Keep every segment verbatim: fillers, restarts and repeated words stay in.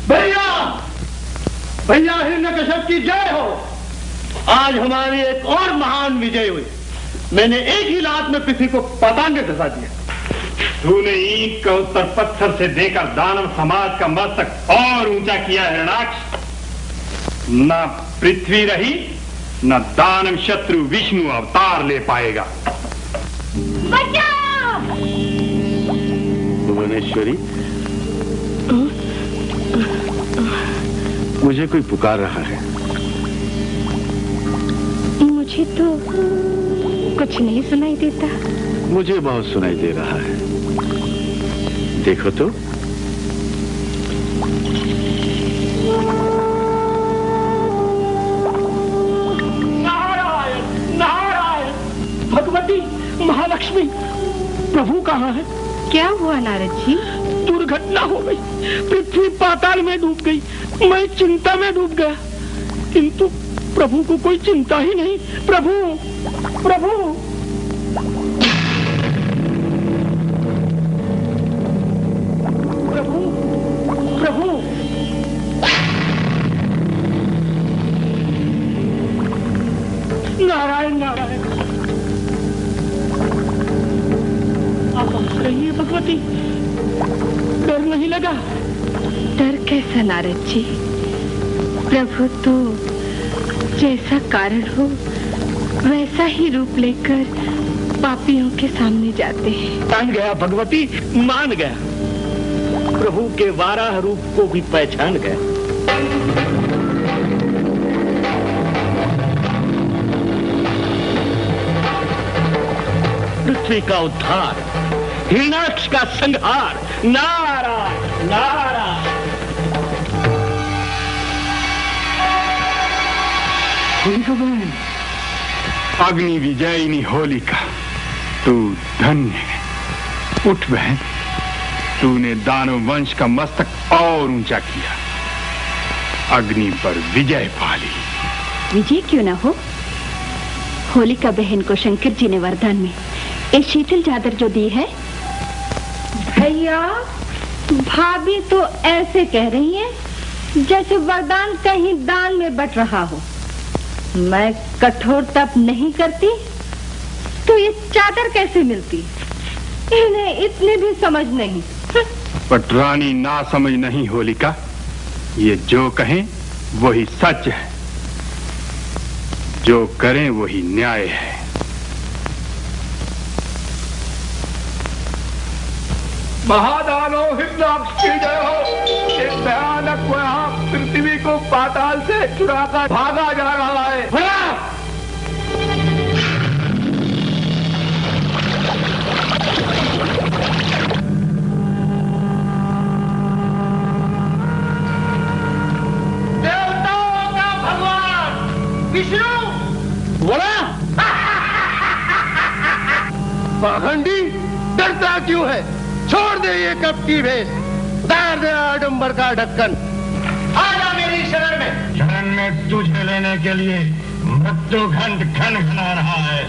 भैया भैया हिरण्यकश्यप की जय हो। आज हमारी एक और महान विजय हुई। मैंने एक ही लात में पृथ्वी को पाताल में धसा दिया। तूने ईंट का उत्तर पत्थर से देकर दानव समाज का मस्तक और ऊंचा किया हिरण्याक्ष। न पृथ्वी रही न दानव शत्रु विष्णु अवतार ले पाएगा। भुवनेश्वरी, मुझे कोई पुकार रहा है। मुझे तो कुछ नहीं सुनाई देता। मुझे बहुत सुनाई दे रहा है। देखो तो। नारायण नारायण। भगवती महालक्ष्मी, प्रभु कहाँ है? क्या हुआ नारद जी? दुर्घटना हो गई। पृथ्वी पाताल में डूब गई। मैं चिंता में डूब गया, किंतु प्रभु को कोई चिंता ही नहीं। प्रभु प्रभु प्रभु प्रभु नारायण नारायण। आप कहिए भगवती, डर नहीं लगा? डर कैसा नारद जी? प्रभु तो जैसा कारण हो वैसा ही रूप लेकर पापियों के सामने जाते हैं। मान गया भगवती, मान गया। प्रभु के वाराह रूप को भी पहचान गया। पृथ्वी का उद्धार, हिरण्याक्ष का संहार। नारायण नारायण। होलिका बहन, अग्नि विजयिनी होलिका, तू धन्य है। उठ बहन, तूने दानव वंश का मस्तक और ऊंचा किया, अग्नि पर विजय पा ली। विजय क्यों ना हो? होलिका बहन को शंकर जी ने वरदान में एक शीतल चादर जो दी है। भैया, भाभी तो ऐसे कह रही हैं जैसे वरदान कहीं दान में बट रहा हो। मैं कठोर तप नहीं करती तो ये चादर कैसे मिलती? इन्हें इतनी भी समझ नहीं। पटरानी ना समझ नहीं होलिका, ये जो कहें वही सच है, जो करें वही न्याय है। महादानो हिरण्याक्ष की जय हो। एक भयानक वहाँ पृथ्वी को पाताल से चुराकर भागा जा रहा है। देवताओं का भगवान विष्णु बोला। पाखंडी, डरता क्यों है? छोड़ दे ये कपटी भेष, उतार दे आडंबर का ढक्कन। आजा मेरी शरण में। शरण में तुझे लेने के लिए मृत्यु घंट घन घना रहा है।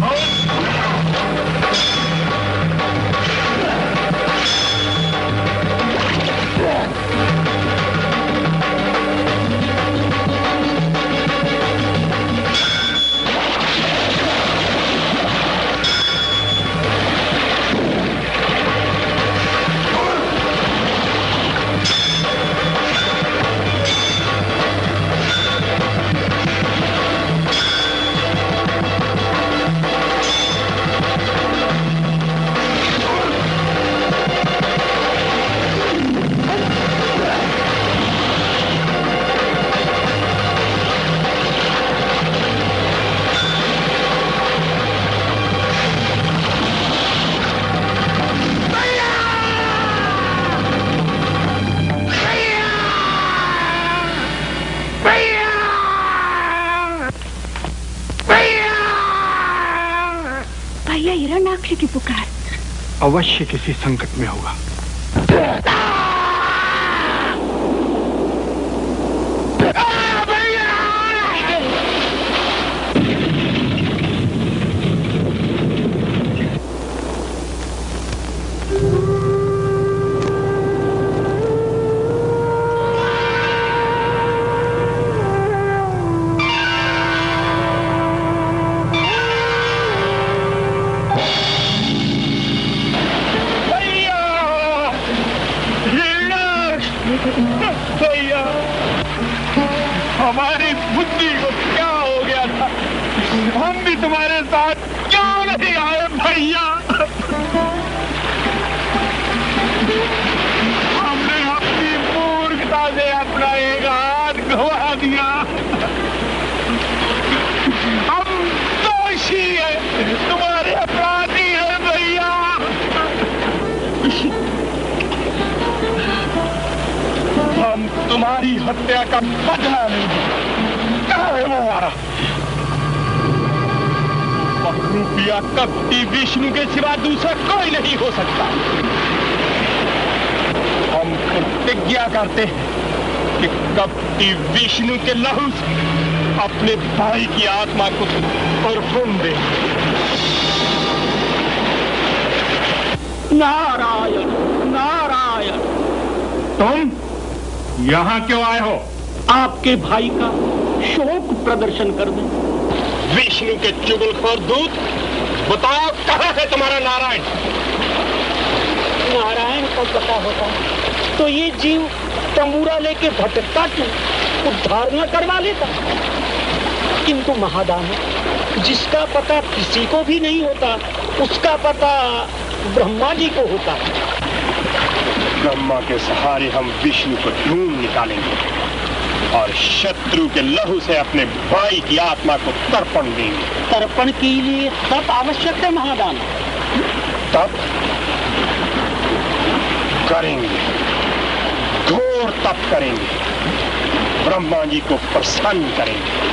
हिरण्याक्ष की पुकार अवश्य किसी संकट में होगा। बुद्धि को क्या हो गया था? हम भी तुम्हारे साथ क्यों नहीं आए भैया? हमने अपनी मूर्खता से अपना एक हाथ गवा दिया। हम दोषी हैं, तुम्हारे अपराधी हैं भैया। हम तुम्हारी हत्या का बदला लेंगे। कहाँ है वो हमारा रूपिया? कपटी विष्णु के सिवा दूसरा कोई नहीं हो सकता। हम प्रतिज्ञा करते हैं कि कपटी विष्णु के लहू से अपने भाई की आत्मा को अर्पण दे। नारायण नारायण। तुम यहाँ क्यों आए हो? आपके भाई का शोक प्रदर्शन कर दें। विष्णु के चुगलखोर दूत, बताओ कहाँ है तुम्हारा नारायण? नारायण को पता होता तो ये जीव तंबूरा लेके भटकता क्यों? उद्धार न करवा लेता। किंतु महादान, जिसका पता किसी को भी नहीं होता, उसका पता ब्रह्मा जी को होता। ब्रह्मा के सहारे हम विष्णु को ढूंढ निकालेंगे और शत्रु के लहू से अपने भाई की आत्मा को तर्पण देंगे। तर्पण के लिए तप आवश्यक है महादान। तप करेंगे, घोर तप करेंगे, ब्रह्मा जी को प्रसन्न करेंगे।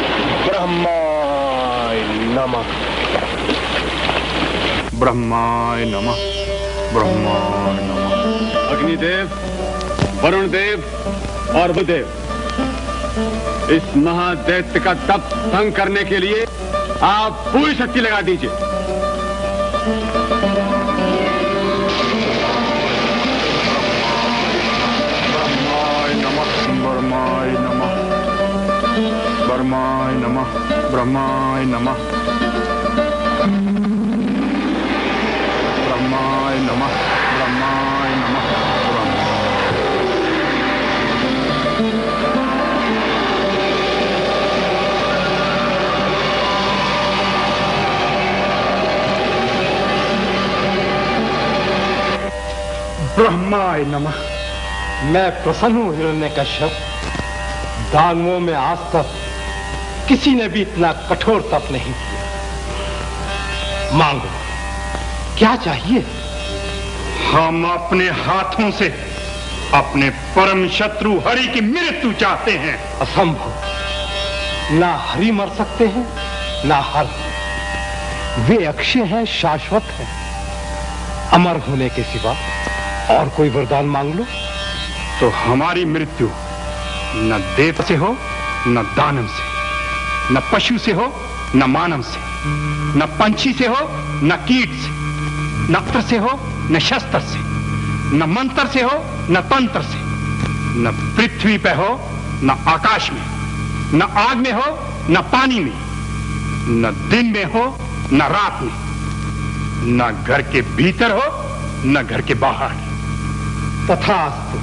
ब्रह्माय नमः, ब्रह्माय नमः, ब्रह्माय नमः। अग्निदेव, वरुण देव और बुधदेव, इस महादैत्य का तप भंग करने के लिए आप पूरी शक्ति लगा दीजिए। ब्रह्माय नमः, ब्रह्माय नमः, ब्रह्माय नमः, ब्रह्माय नमः, ब्रह्माय नमः, ब्रह्माय नमः। ब्रह्माय नमः। मैं प्रसन्न हूं हिरण्यकश्यप। दानवों में आज तक किसी ने भी इतना कठोर तप नहीं किया। मांगो, क्या चाहिए? हम अपने हाथों से अपने परम शत्रु हरि की मृत्यु चाहते हैं। असंभव। ना हरि मर सकते हैं, ना हर। वे अक्षय हैं, शाश्वत हैं। अमर होने के सिवा और कोई वरदान मांग लो। तो हमारी मृत्यु न देव से हो, न दानव से, न पशु से हो, न मानव से, न पंछी से हो, न कीट से, न अस्त्र से हो, न शस्त्र से, न मंत्र से हो, न तंत्र से, न पृथ्वी पे हो, न आकाश में, न आग में हो, न पानी में, न दिन में हो, न रात में, न घर के भीतर हो, न घर के बाहर। तथास्तु।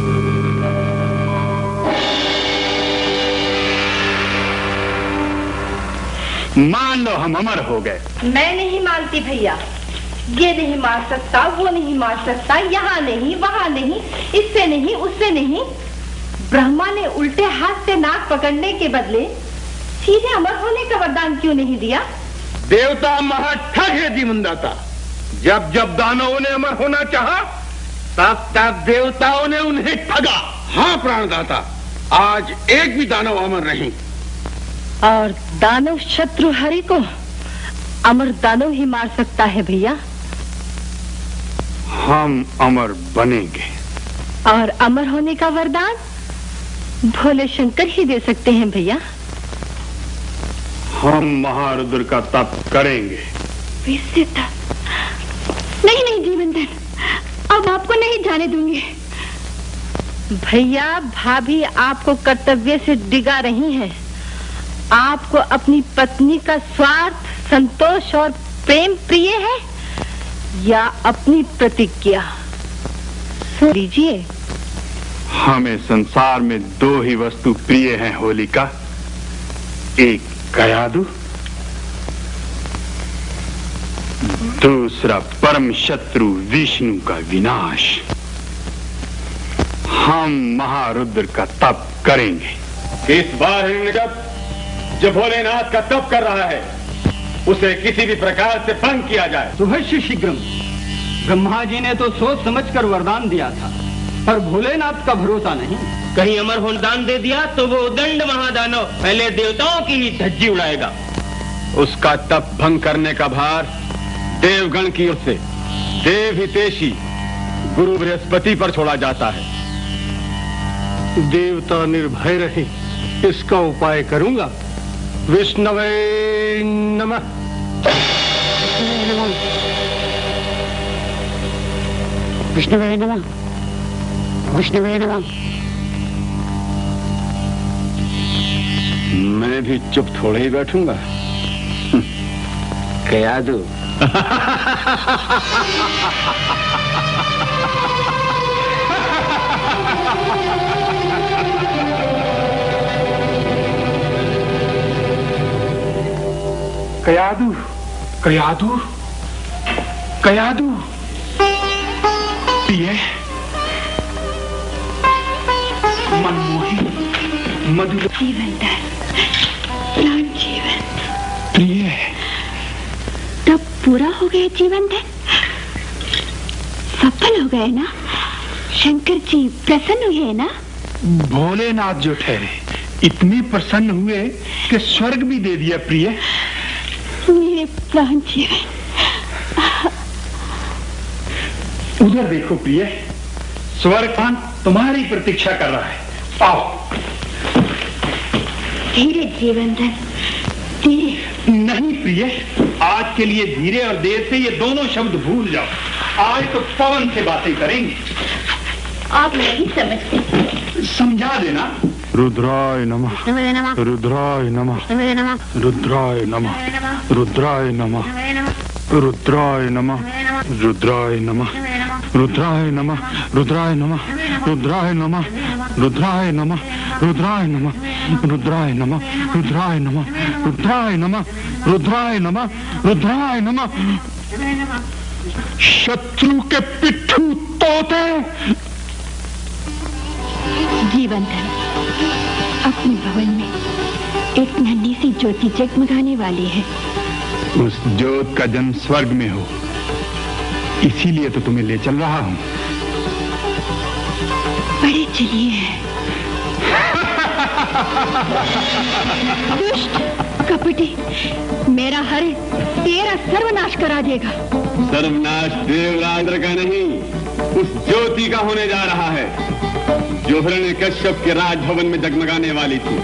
मान लो हम अमर हो गए। मैं नहीं मानती भैया। ये नहीं मार सकता, वो नहीं मार सकता, यहाँ नहीं, वहाँ नहीं, इससे नहीं, उससे नहीं। ब्रह्मा ने उल्टे हाथ से नाक पकड़ने के बदले सीधे अमर होने का वरदान क्यों नहीं दिया? देवता महाठग है जीवनदाता। जब जब दानवों ने अमर होना चाहा, तब तब देवताओं ने उन्हें ठगा। हाँ प्राणदाता, आज एक भी दानव अमर नहीं। और दानव शत्रु हरि को अमर दानव ही मार सकता है भैया। हम अमर बनेंगे। और अमर होने का वरदान भोले शंकर ही दे सकते हैं भैया। हम महारुद्र का तप करेंगे। वैसे तप? नहीं नहीं जीवनधन, अब आपको नहीं जाने दूंगी। भैया, भाभी आपको कर्तव्य से डिगा रही हैं। आपको अपनी पत्नी का स्वार्थ, संतोष और प्रेम प्रिय है या अपनी प्रतिज्ञा? सुन लीजिए। हमें संसार में दो ही वस्तु प्रिय हैं होलिका, एक कयादू, दूसरा परम शत्रु विष्णु का विनाश। हम महारुद्र का तप करेंगे। इस बार जो भोलेनाथ का तप कर रहा है उसे किसी भी प्रकार से भंग किया जाए। सुभश्य शीघ्रम। ब्रह्मा जी ने तो सोच समझकर वरदान दिया था, पर भोलेनाथ का भरोसा नहीं। कहीं अमर वरदान दे दिया तो वो दंड महादानव पहले देवताओं की ही धज्जी उड़ाएगा। उसका तप भंग करने का भार देवगण की ओर से देव हितेशी गुरु बृहस्पति पर छोड़ा जाता है। देवता निर्भय रहे, इसका उपाय करूंगा। विष्णवे नमः। विष्णुवे नमः। विष्णुवे नमः। मैं भी चुप थोड़े ही बैठूंगा। कयादू। कयादू, कयादू, कयादू। प्रिय, मनमोही, मधुर जीवन दान, प्राण जीवन। प्रिय, तब पूरा हो गया जीवन दान, सफल हो गए ना? शंकर जी प्रसन्न हुए ना? भोलेनाथ जो ठहरे इतने प्रसन्न हुए कि स्वर्ग भी दे दिया। प्रिय, मेरे प्राण जीवन। उधर देखो प्रिय, स्वर्गपान तुम्हारी प्रतीक्षा कर रहा है। आओ। धीरे जीवन धन, धीरे। नहीं प्रिय, आज के लिए धीरे और देर से ये दोनों शब्द भूल जाओ। आज तो पवन से बातें करेंगे। आप नहीं समझते। समझा देना। रुद्राय नमः, रुद्राय नमः, रुद्राय नमः, रुद्राय नमः, रुद्राय नमः, रुद्राय नमः, रुद्राय नमः, रुद्राय नमः, रुद्राय नमः, रुद्राय नमः, रुद्राय नमः, रुद्राय नमः, रुद्राय नमः, रुद्राय नमः, रुद्राय नमः, रुद्राय नमः। शत्रु के पिट्ठू तोते। जीवन धन, अपने भवन में एक नन्ही सी ज्योति जगमगाने वाली है। उस ज्योत का जन्म स्वर्ग में हो, इसीलिए तो तुम्हें ले चल रहा हूँ। बड़े चलिए। दुष्ट कपटी, मेरा हर तेरा सर्वनाश करा देगा। सर्वनाश देवराज का नहीं, उस ज्योति का होने जा रहा है जो हिरण्यकश्यप के राजभवन में जगमगाने वाली थी।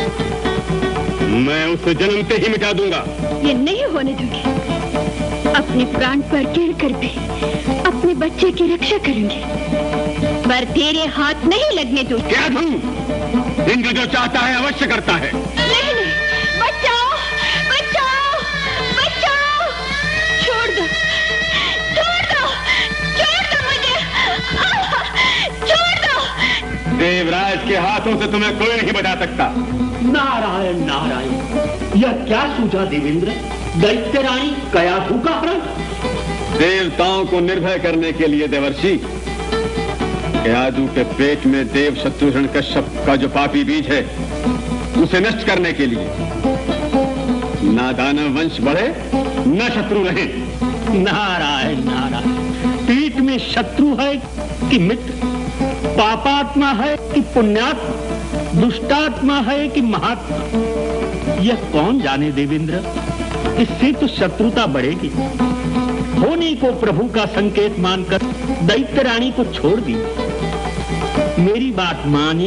मैं उसे जन्मते ही मिटा दूंगा। ये नहीं होने दूंगी। अपने प्राण पर गिर कर भी अपने बच्चे की रक्षा करूंगी, पर तेरे हाथ नहीं लगने दूंगी। क्या तू? इंद्र जो चाहता है अवश्य करता है। नहीं नहीं, बचाओ, बचाओ, बचाओ। छोड़ दो, छोड़ दो, छोड़ दो मुझे, छोड़ दो। देवराज के हाथों से तुम्हें कोई नहीं बचा सकता। नारायण नारायण, यह क्या सूझा देवेंद्र? दैत्य रानी कयाधू का प्रण? देवताओं को निर्भय करने के लिए देवर्षि, कयाधू के पेट में देव शत्रु हिरण्यकश्यप का जो पापी बीज है उसे नष्ट करने के लिए। ना दानव वंश बढ़े, न शत्रु रहे। नारायण नारायण, पेट में शत्रु है कि मित्र, पापात्मा है कि पुण्यात्मा, दुष्टात्मा है कि महात्मा, यह कौन जाने देवेंद्र। इससे तो शत्रुता बढ़ेगी। होने को प्रभु का संकेत मानकर दैत्य रानी को छोड़ दी। मेरी बात माने।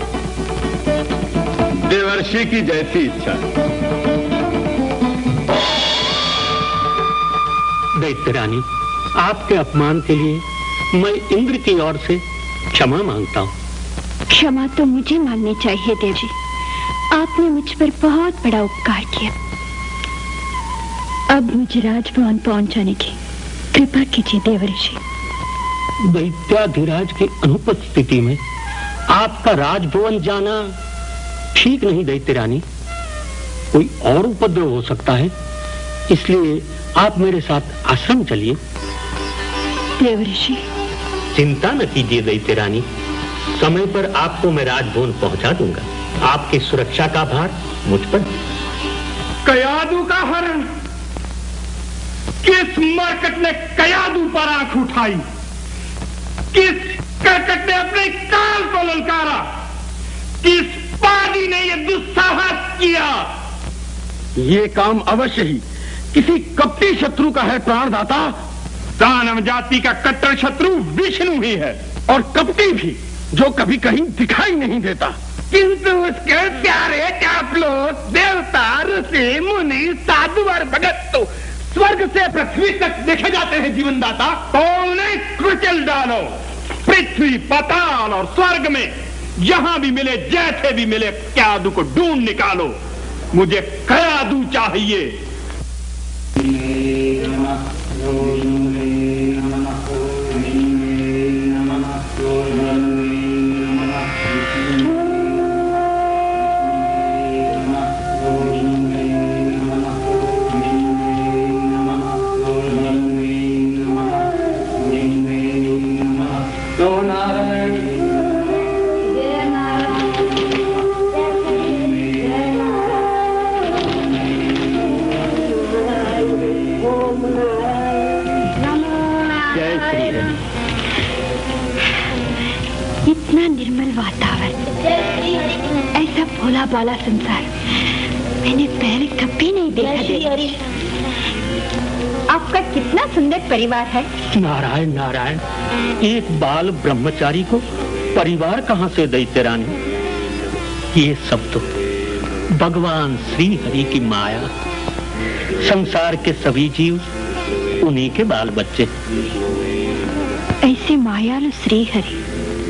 देवर्षि की जैसी इच्छा। दैत्य रानी, आपके अपमान के लिए मैं इंद्र की ओर से क्षमा मांगता हूँ। क्षमा तो मुझे मांगनी चाहिए देव जी। आपने मुझ पर बहुत बड़ा उपकार किया। अब मुझे राजभवन पहुंचाने की कृपा कीजिए देवर्षि। दैत्याधिराज की अनुपस्थिति में आपका राजभवन जाना ठीक नहीं दैत्य रानी। कोई और उपद्रव हो सकता है, इसलिए आप मेरे साथ आश्रम चलिए। देवऋषि, चिंता न कीजिए दैत्य रानी, समय पर आपको मैं राजभवन पहुंचा दूंगा। आपकी सुरक्षा का भार मुझ पर। कयादू का हरण, किस मरकट ने कयादू पर आंख उठाई? किस करकट ने अपने काल को ललकारा? किस पादी ने यह दुस्साहस किया? ये काम अवश्य ही किसी कपटी शत्रु का है प्राणदाता। दानव जाति का कट्टर शत्रु विष्णु ही है, और कपटी भी, जो कभी कहीं दिखाई नहीं देता। किंतु उसके प्यारे चापलोक देवता, ऋषि, मुनि, साधु और भगत तो स्वर्ग से पृथ्वी तक देखे जाते हैं जीवनदाता। तो उन्हें कुचल डालो। पृथ्वी, पाताल और स्वर्ग में जहां भी मिले, जैसे भी मिले, कयादू को ढूंढ निकालो। मुझे कयादू चाहिए। भोला भाला संसार मैंने पहले कभी नहीं देखा। आपका कितना सुंदर परिवार है। नारायण नारायण, एक बाल ब्रह्मचारी को परिवार कहाँ से दैत्य रानी? ये सब तो भगवान श्री हरि की माया। संसार के सभी जीव उन्हीं के बाल बच्चे। ऐसे मायालु श्री हरि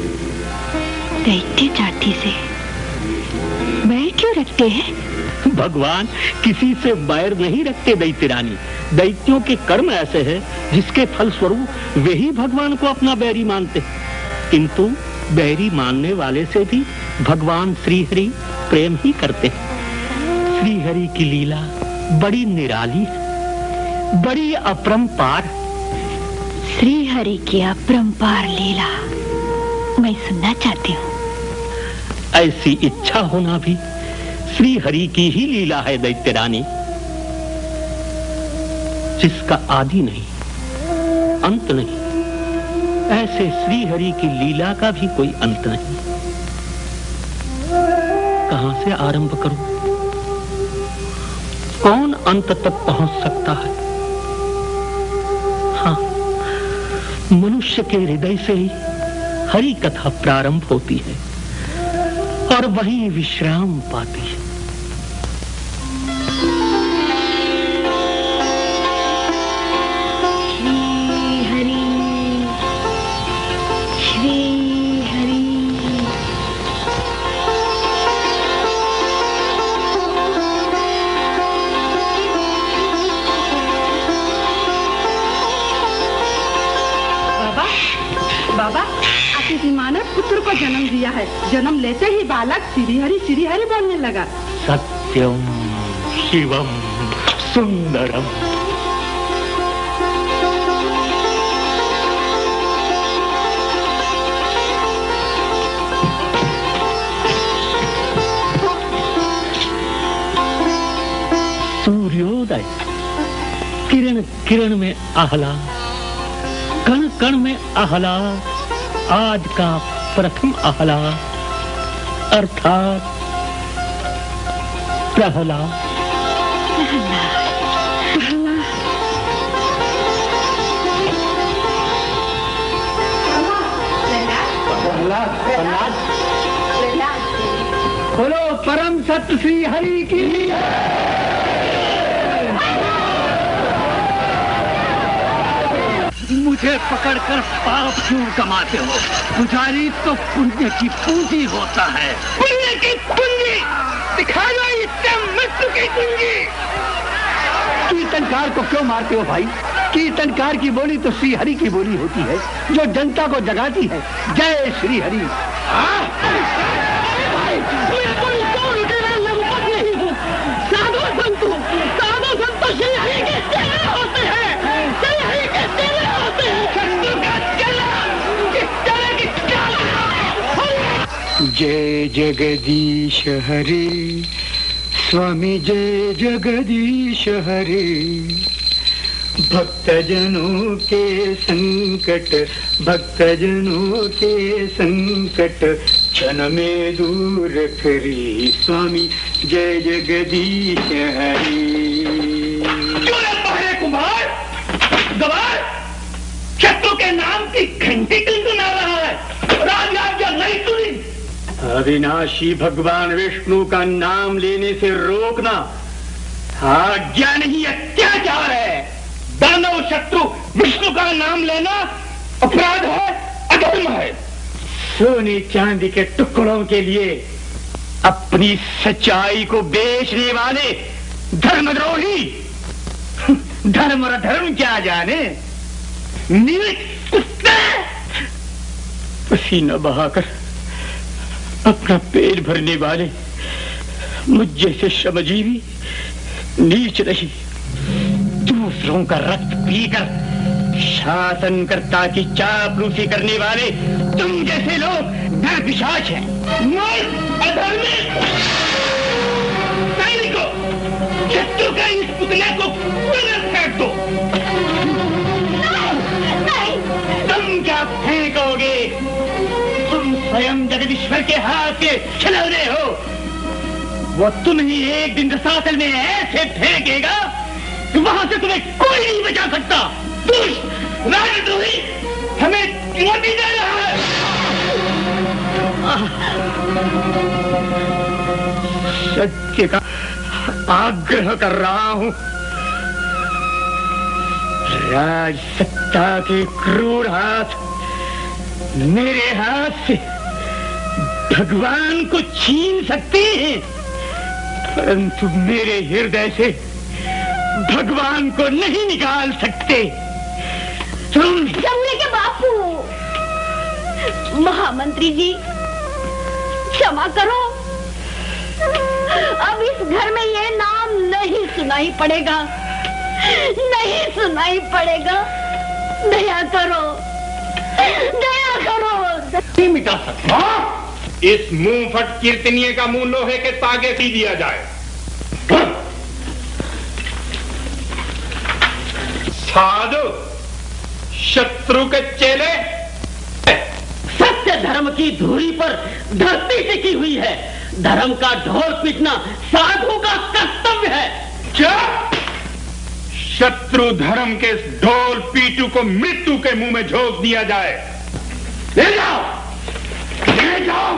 दैत्य जाति से बैर क्यों रखते हैं? भगवान किसी से बैर नहीं रखते दैत्य रानी। दैत्यों के कर्म ऐसे हैं जिसके फल स्वरूप वे ही भगवान को अपना बैरी मानते। किंतु बैरी मानने वाले से भी भगवान श्री हरि प्रेम ही करते। श्री हरि की लीला बड़ी निराली है, बड़ी अपरंपार। श्री हरि की अपरंपार लीला मैं सुनना चाहती हूँ। ऐसी इच्छा होना भी श्री हरि की ही लीला है दैत्य रानी, जिसका आदि नहीं, अंत नहीं। ऐसे श्री हरि की लीला का भी कोई अंत नहीं। कहां से आरंभ करूं? कौन अंत तक पहुंच सकता है? हाँ, मनुष्य के हृदय से ही हरि कथा प्रारंभ होती है और वहीं विश्राम पाती है। श्री हरि, श्री हरि। बाबा, बाबा, किसी माँ ने पुत्र को जन्म दिया है। जन्म लेते ही बालक श्री हरि श्री हरि बोलने लगा। सत्यम शिवम सुंदरम। सूर्योदय, किरण किरण में आह्लाद, कण कण में आह्लाद। आज का प्रथम आह्लाद अर्थात प्रहलाद। बोलो परम सत्य श्री हरि की। मुझे पकड़कर पाप क्यों कमाते हो? पुजारी तो पुण्य की पूंजी होता है। पुण्य की पूंजी दिखाना, इससे मृत्यु की कुंजी। कीर्तनकार को क्यों मारते हो भाई? कीर्तनकार की बोली तो श्री हरि की बोली होती है, जो जनता को जगाती है। जय श्री हरि। मैं कोई दो रुपये लगभग नहीं हूँ। साधु जगदीश हरे, स्वामी जय जगदीश हरे। भक्तजनों के संकट, भक्तजनों के संकट क्षण में दूर करी, स्वामी जय जगदीश हरे। क्यों रे पहरे कुमार गवार, शत्रु के नाम की घंटी गुनगुना रहा है, राजगाज्ञा नहीं सुनी। अविनाशी भगवान विष्णु का नाम लेने से रोकना आज्ञा नहीं अत्याचार है। दानव शत्रु विष्णु का नाम लेना अपराध है, अधर्म है। सोने चांदी के टुकड़ों के लिए अपनी सच्चाई को बेचने वाले धर्मद्रोही, धर्म और अधर्म क्या जाने, नीच कुत्ते। पसीना बहाकर अपना पेट भरने वाले मुझ जैसे श्रमजीवी नीच नहीं, दूसरों का रक्त पीकर शासनकर्ता की चापलूसी करने वाले तुम जैसे लोग नरपिशाच हैं। अधर्मी सैनिकों, शत्रु के इस पुतले को फेंक दो। तुम क्या फेंकोगे? तुम स्वयं जगदीश्वर के हाथ के खिलौने हो। वो तुम ही एक दिन रसातल में ऐसे फेंकेगा कि वहां से तुम्हें कोई नहीं बचा सकता। दुष्ट राजद्रोही हमें चुनौती दे रहा है। सत्य का आग्रह कर रहा हूं। राज सत्ता के क्रूर हाथ मेरे हाथ से भगवान को छीन सकते हैं, परंतु मेरे हृदय से भगवान को नहीं निकाल सकते। तुम जमुने के बापू, महामंत्री जी क्षमा करो, अब इस घर में ये नाम नहीं सुनाई पड़ेगा, नहीं सुनाई पड़ेगा। दया करो, दया करो। नहीं मिटा सकता। इस मुंह फट कीर्तनीय का मुंह लोहे के तागे से दिया जाए। साधु शत्रु के चेले, सत्य धर्म की धुरी पर धरती टिकी हुई है। धर्म का ढोल पीटना साधु का कर्तव्य है। क्या शत्रु धर्म के ढोल पीटू को मृत्यु के मुंह में झोंक दिया जाए? ले जाओ, ले जाओ।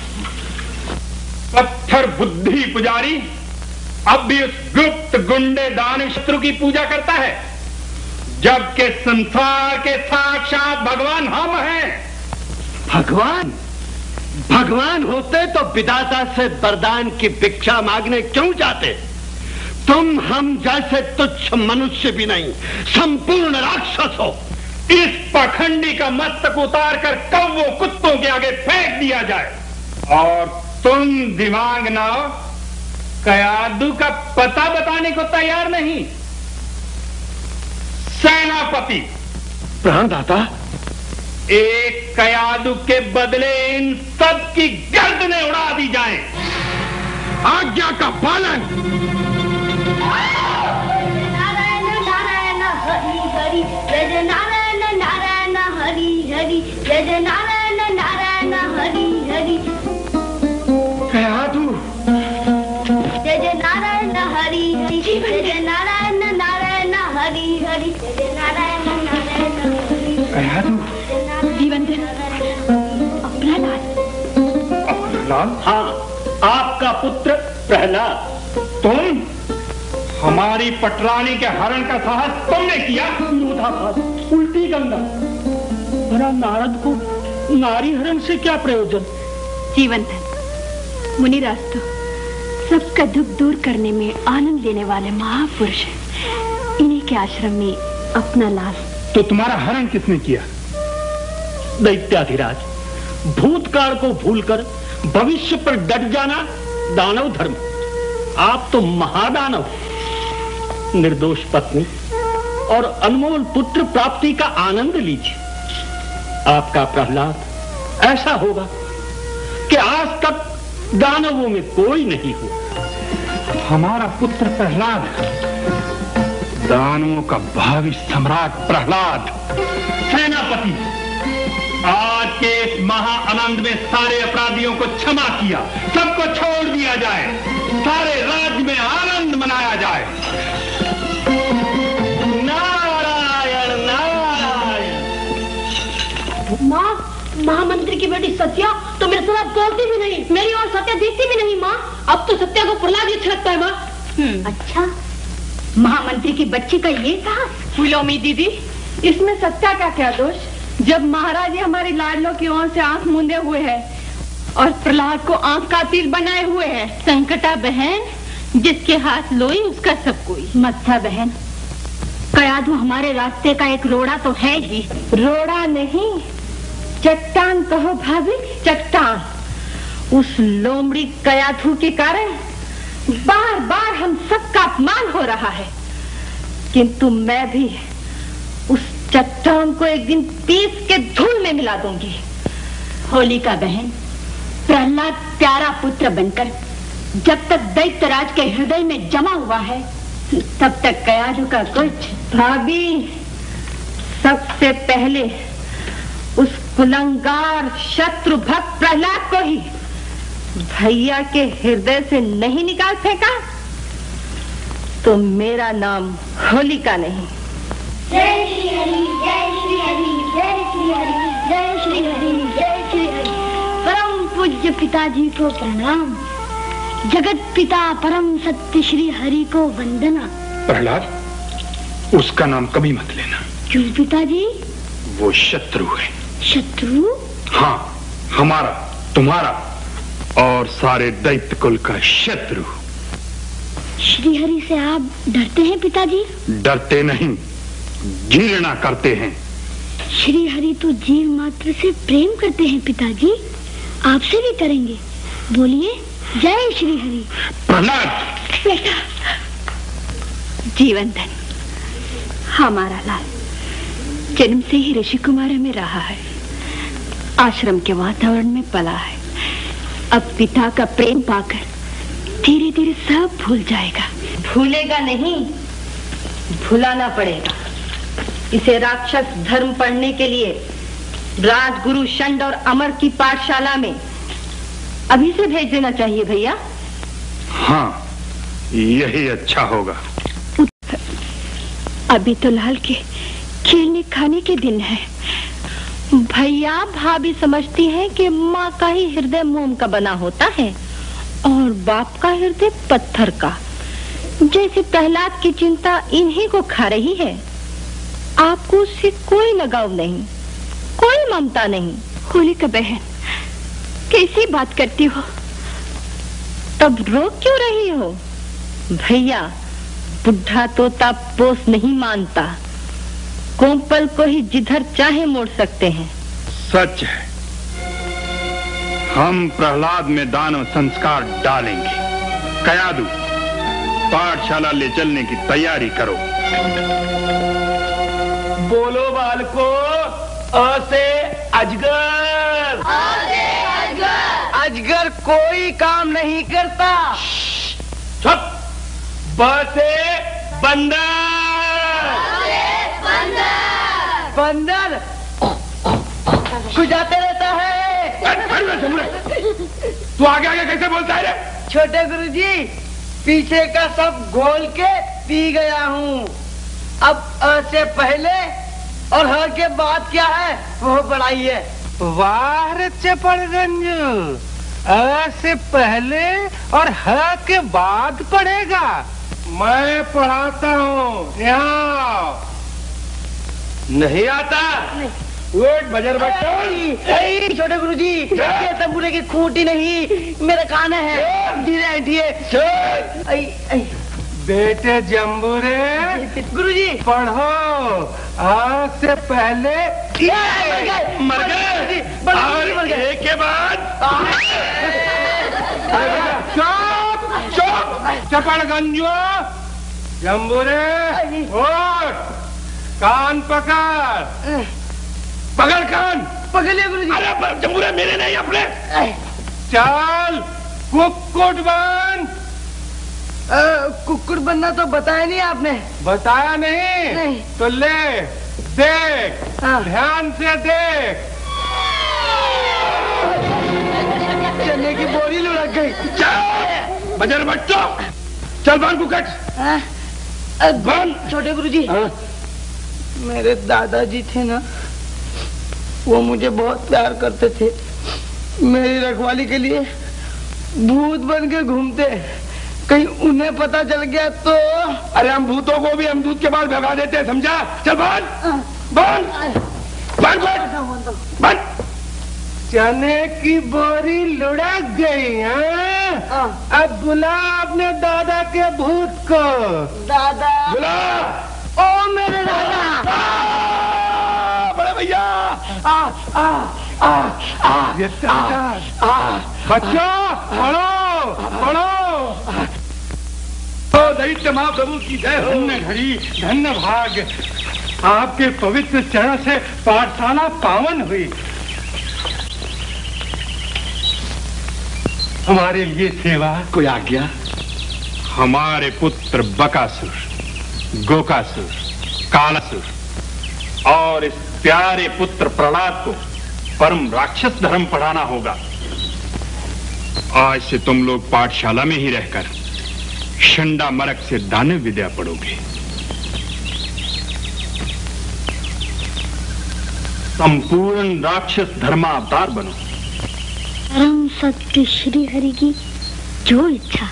पत्थर बुद्धि पुजारी अब भी उस गुप्त गुंडे दानव शत्रु की पूजा करता है, जबकि संसार के साक्षात भगवान हम हैं। भगवान भगवान होते तो विधाता से वरदान की भिक्षा मांगने क्यों जाते? तुम हम जैसे तुच्छ मनुष्य भी नहीं, संपूर्ण राक्षस हो। इस पखंडी का मस्तक उतार कर कौवों कुत्तों के आगे फेंक दिया जाए। और तुम दिमाग ना हो, कयादू का पता बताने को तैयार नहीं। सेनापति प्राणदाता, एक कयादू के बदले इन सब की गर्दनें उड़ा दी जाएं। आज्ञा का पालन। नारायण नारायण हरि हरि, जय नारायण नारायण हरि हरि, जय नारायण नारायण हरि हरि। कयादू, जय नारायण हरि हरि, जय नारायण नारायण हरि हरि, जय नारायण नारायण हरि। कयादू, जीवन दे अपना लाल। अपना लाल? हाँ, आपका पुत्र प्रहलाद। तुम हमारी पटरानी के हरण का साहस तुमने किया? उल्टी गंगा, भला नारद को नारी हरण से क्या प्रयोजन? जीवन मुनिराज तो सबका दुख दूर करने में आनंद लेने वाले महापुरुष हैं। इन्हीं के आश्रम में अपना लाल। तो तुम्हारा हरण किसने किया? दैत्याधिराज, भूतकाल को भूलकर भविष्य पर डट जाना दानव धर्म। आप तो महादानव, निर्दोष पत्नी और अनमोल पुत्र प्राप्ति का आनंद लीजिए। आपका प्रहलाद ऐसा होगा कि आज तक दानवों में कोई नहीं हुआ। हमारा पुत्र प्रहलाद, दानवों का भावी सम्राट प्रहलाद। सेनापति, आज के इस महा आनंद में सारे अपराधियों को क्षमा किया, सबको छोड़ दिया जाए, सारे राज्य में आनंद मनाया जाए। नारायण नारायण। माँ, महामंत्री की बेटी सत्या तो मेरे साथ बोलती भी नहीं, मेरी और सत्या देखती भी नहीं। माँ, अब तो सत्या को प्रहलाद ही अच्छा लगता है। माँ, अच्छा, महामंत्री की बच्ची का ये साहस। फूलोमी दीदी, इसमें सत्या का क्या दोष? जब महाराज हमारी लाडलों की ओर से आंख मूंदे हुए है और प्रहलाद को आंख का तीर बनाए हुए है। संकटा बहन, जिसके हाथ लोई उसका सब कोई। मत्था बहन, कयाधु हमारे रास्ते का एक रोड़ा तो है ही। रोड़ा नहीं, चट्टान कहो भाभी, चट्टान। उस लोमड़ी कयाधु के कारण बार बार हम सबका अपमान हो रहा है, किंतु मैं भी उस चट्टान को एक दिन पीस के धूल में मिला दूंगी। होलिका बहन, प्रहलाद प्यारा पुत्र बनकर जब तक दैत्यराज के हृदय में जमा हुआ है, तब तक कयाधु का कुछ। भाभी, सबसे पहले उस कुलंगार शत्रु भक्त प्रहलाद को ही भैया के हृदय से नहीं निकाल फेंका तो मेरा नाम होलिका नहीं। जय श्री हरि, जय श्री हरि, जय श्री हरि, जय श्री हरि, जय श्री हरि। परम पूज्य पिताजी को प्रणाम, जगत पिता परम सत्य श्री हरि को वंदना। प्रहलाद, उसका नाम कभी मत लेना। क्यों पिताजी? वो शत्रु है। शत्रु? हाँ, हमारा, तुम्हारा और सारे दैत्य कुल का शत्रु। श्री हरि से आप डरते हैं पिताजी? डरते नहीं, घृणा करते हैं। श्री हरि तो जीव मात्र से प्रेम करते हैं पिताजी, आपसे भी करेंगे। बोलिए जय श्री हरि। प्रहलाद बेटा, जीवन धन हमारा लाल जन्म से ही ऋषि कुमार में रहा है, आश्रम के वातावरण में पला है। अब पिता का प्रेम पाकर धीरे धीरे सब भूल जाएगा। भूलेगा नहीं, भुलाना पड़ेगा। इसे राक्षस धर्म पढ़ने के लिए राजगुरु शंड और अमर की पाठशाला में अभी से भेज देना चाहिए भैया। हाँ, यही अच्छा होगा। अभी तो लाल के खेलने खाने के दिन है। भैया भाभी समझती हैं कि माँ का ही हृदय मोम का बना होता है और बाप का हृदय पत्थर का। जैसे प्रहलाद की चिंता इन्हीं को खा रही है। आपको उससे कोई लगाव नहीं, कोई ममता नहीं। होलिका बहन, कैसी बात करती हो? तब रो क्यों रही हो? भैया, बुढ़ा तोता पोस नहीं मानता, कोंपल को ही जिधर चाहे मोड़ सकते हैं। सच है, हम प्रहलाद में दानव संस्कार डालेंगे। कयाधु, पाठशाला ले चलने की तैयारी करो। बोलो बालको, अ से अजगर। अ से अजगर। अजगर कोई काम नहीं करता। चुप। ब से बंदर। बंदर। बंदर गुजाते रहता है। तू आगे आगे कैसे बोलता है रे? छोटे गुरुजी, पीछे का सब घोल के पी गया हूँ। अब अ से पहले और ह के बाद क्या है वो पढ़ाइए। वाह रे चपड़गंज, अ से पहले और ह के बाद पढ़ेगा। मैं पढ़ाता हूँ, यहाँ नहीं आता। उठ बजर बच्चों। छोटे गुरुजी, ये तंबूरे की खूंटी नहीं, मेरा कान है। धीरे हटिए। बेटे जम्बूरे, गुरुजी पढ़ो। आज से पहले मर गए, और एक के बाद चुप चुप। चपड़गंजो, जम्बूरे उठ, कान पकड़। पकड़ कान। पकड़ लिया गुरुजी। अरे जम्बूरे मेरे नहीं, अपने। चल कुक्कुट बन। कुक्कुट बनना तो बताया नहीं आपने। बताया नहीं, नहीं। तो ले देख, ध्यान से देख। चने की बोरी लुढ़क गई। बजर बच्चों, चल बन कुकट। बन। छोटे गुरुजी, मेरे दादाजी थे ना, वो मुझे बहुत प्यार करते थे। मेरी रखवाली के लिए भूत बन के घूमते। कहीं उन्हें पता चल गया तो? अरे हम भूतों को भी हम दूध के बाद भगा देते हैं, समझा? चल बन बन बन बन बन। चने की बोरी लुढ़क गई है। अब बुला अपने दादा के भूत को। दादा बुला। ओ मेरे दादा। बड़े भैया। आ आ आ आ ये बच्चों पढ़ो पढ़ो। तो दैत्य महाप्रभु की जय हो। धन्य घड़ी, धन्य भाग। आपके पवित्र चरण से पाठशाला पावन हुई। हमारे लिए सेवा। कोई आज्ञा? हमारे पुत्र बकासुर, गोकासुर, कालासुर और इस प्यारे पुत्र प्रहलाद को परम राक्षस धर्म पढ़ाना होगा। आज से तुम लोग पाठशाला में ही रहकर शंडा मरक से दानव विद्या पढ़ोगे। संपूर्ण राक्षस धर्मावतार बनो। परम सत्य श्री हरि की जो इच्छा।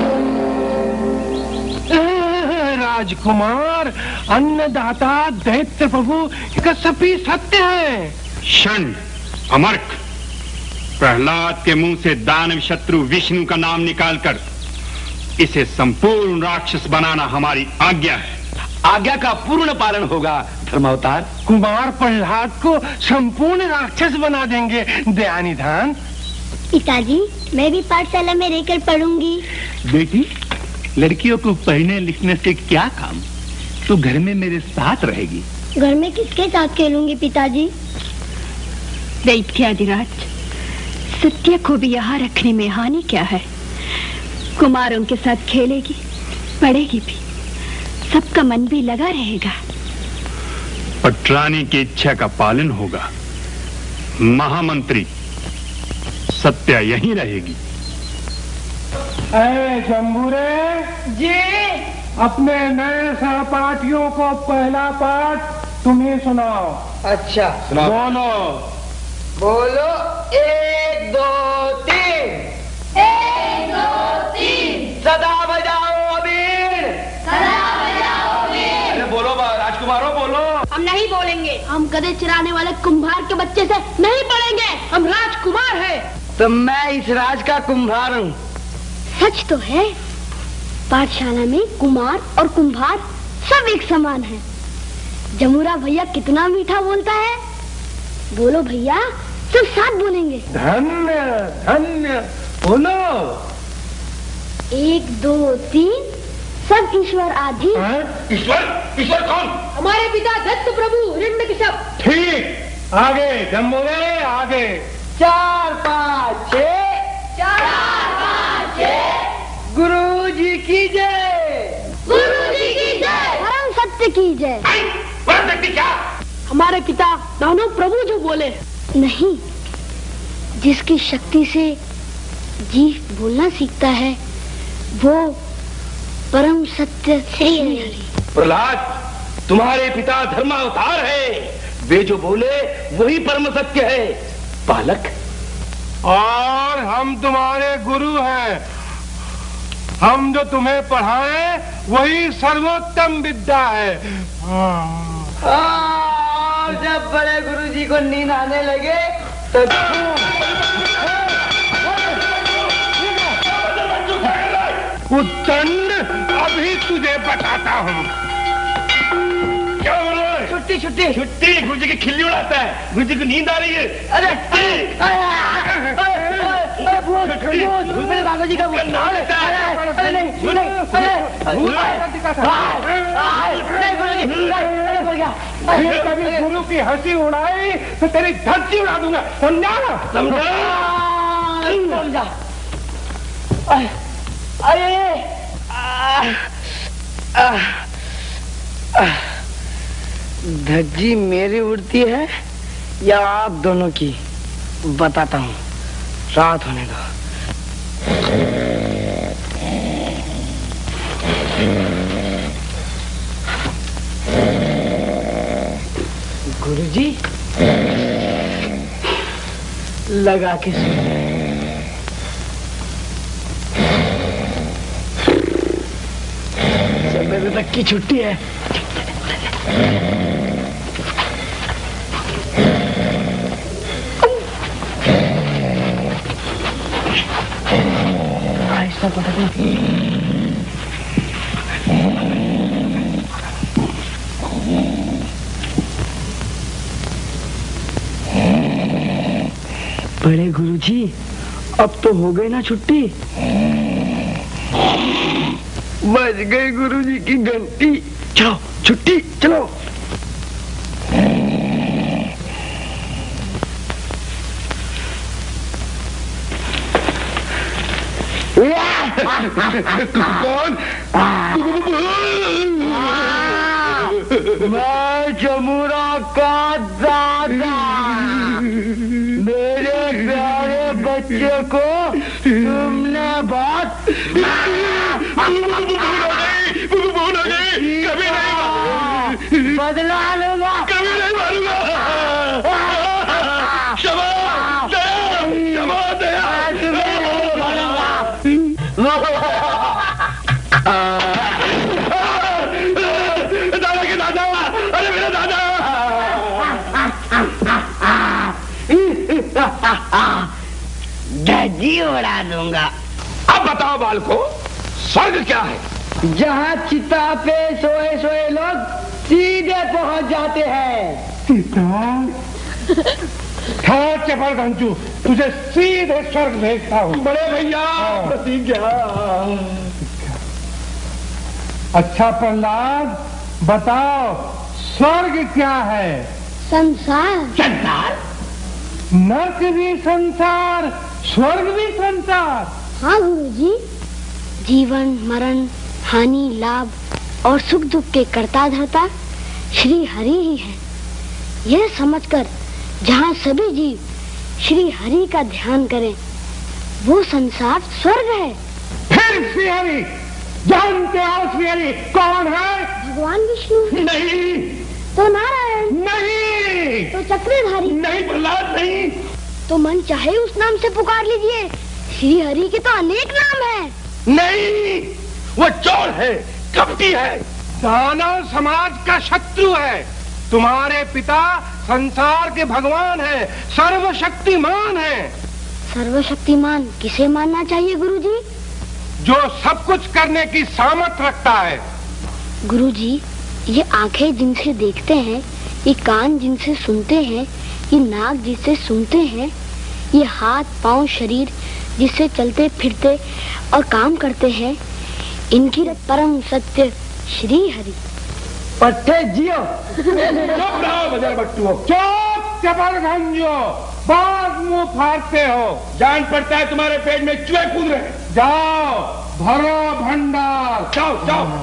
राजकुमार, अन्नदाता, दैत्य प्रभु का सभी सत्य है। षंड, अमर्क, प्रहलाद के मुंह से दानव शत्रु विष्णु का नाम निकालकर इसे संपूर्ण राक्षस बनाना हमारी आज्ञा है। आज्ञा का पूर्ण पालन होगा धर्मावतार। कुमार प्रहलाद को संपूर्ण राक्षस बना देंगे। दयानिधान। पिताजी, मैं भी पाठशाला में रहकर पढ़ूंगी। बेटी, लड़कियों को पढ़ने लिखने से क्या काम? तू घर में मेरे साथ रहेगी। घर में किसके साथ खेलूंगी पिताजी? दैत्याधिराज, सत्य को भी यहाँ रखने में हानि क्या है? कुमारों के साथ खेलेगी, पढ़ेगी भी, सबका मन भी लगा रहेगा। पटरानी की इच्छा का पालन होगा। महामंत्री सत्या यहीं रहेगी। ऐ जम्बूरे जी, अपने नए सहपाठियों को पहला पाठ तुम्हें सुनाओ। अच्छा बोलो बोलो। एक दो तीन। एक दो तीन। सदा बजाओ अबीर। सदा बजाओ अबीर। अरे बोलो राजकुमारों, बोलो। हम नहीं बोलेंगे। हम गधे चराने वाले कुम्हार के बच्चे से नहीं पढ़ेंगे। हम राजकुमार हैं। तो मैं इस राज का कुम्हार हूँ। सच तो है, पाठशाला में कुमार और कुम्हार सब एक समान है। जमुरा भैया कितना मीठा बोलता है। बोलो भैया, सब साथ बोलेंगे। धन्य धन्य। बोलो। एक दो तीन। सब ईश्वर आदि। ईश्वर? ईश्वर कौन? हमारे पिता दत्त प्रभु हिरण्यकशिपु। ठीक, आगे जम्बूरे आगे। चार पाँच छः। चार पाँच छः। गुरु जी की जय। गुरु जी की जय। परम सत्य की जय। परम सत्य क्या? हमारे पिता दानव प्रभु जो बोले। नहीं, जिसकी शक्ति से जीव बोलना सीखता है वो परम सत्य श्री हरि। प्रहलाद, तुम्हारे पिता धर्मावतार है। वे जो बोले वही परम सत्य है। बालक, और हम तुम्हारे गुरु हैं। हम जो तुम्हें पढ़ाएं वही सर्वोत्तम विद्या है। और जब बड़े गुरु जी को नींद आने लगे तो उद्दंड, अभी तुझे बताता हूँ। क्या हो रहा है? छुट्टी छुट्टी छुट्टी? गुरु जी की खिल्ली उड़ाता है। गुरु जी को नींद आ रही है। अरे मेरे दादाजी का अरे नहीं नहीं अरे कभी गुरु की हंसी उड़ाई तो तेरी धरती उड़ा दूंगा। समझा ना? समझा। अरे धज्जी मेरी उड़ती है या आप दोनों की? बताता हूँ, रात होने दो। गुरुजी लगा के सवेरे तक की छुट्टी है। आहिस्ता पकड़ना। बड़े गुरुजी, अब तो हो गई ना छुट्टी? बज गई गुरुजी की घंटी। चलो छुट्टी, चलो। कौन? मैं जमुना का दादा। मेरे प्यारे बच्चे को तुमने बहुत भूल हो गई, कभी नहीं बदला लूंगा, कभी नहीं मारूंगा। क्षमा दया, क्षमा दया। दादा के दादा, अरे मेरे दादा। धज्जी उड़ा दूंगा। अब बताओ बालको, स्वर्ग क्या है? जहाँ चिता पे सोए सोए लोग सीधे पहुँच जाते हैं। चिता? चपल घंचू, तुझे सीधे स्वर्ग भेजता हूँ। बड़े भैया प्रतिज्ञा। अच्छा प्रहलाद, बताओ स्वर्ग क्या है? संसार। संसार? नर्क भी संसार, स्वर्ग भी संसार। हाँ गुरुजी, जीवन मरण, हानि लाभ और सुख दुख के कर्ता धर्ता श्री हरि ही है। यह समझकर जहाँ सभी जीव श्री हरि का ध्यान करें, वो संसार स्वर्ग है। फिर श्री हरि, जानते हो श्री हरि कौन है? भगवान विष्णु। नहीं। तो नारायण। नहीं। तो चक्रधारी। नहीं प्रहलाद, नहीं। तो मन चाहे उस नाम से पुकार लीजिए, श्री हरि के तो अनेक नाम हैं। नहीं, वो चोर है, कपटी है, दानव समाज का शत्रु है। तुम्हारे पिता संसार के भगवान हैं, सर्वशक्तिमान हैं। सर्वशक्तिमान किसे मानना चाहिए गुरुजी? जो सब कुछ करने की सामर्थ रखता है। गुरुजी, ये आंखें जिनसे देखते हैं, ये कान जिनसे सुनते हैं, ये नाक जिससे सुनते हैं, ये हाथ पांव शरीर जिससे चलते फिरते और काम करते हैं, इनकी परम सत्य श्री हरि। पट्टे जियो। चुप रहो बजर बट्टुओ। चुप चपल घंजो, बहुत मुंह फाड़ते हो। जान पड़ता है तुम्हारे पेट में चूहे कूद रहे। जाओ भरो भंडार। जाओ जाओ।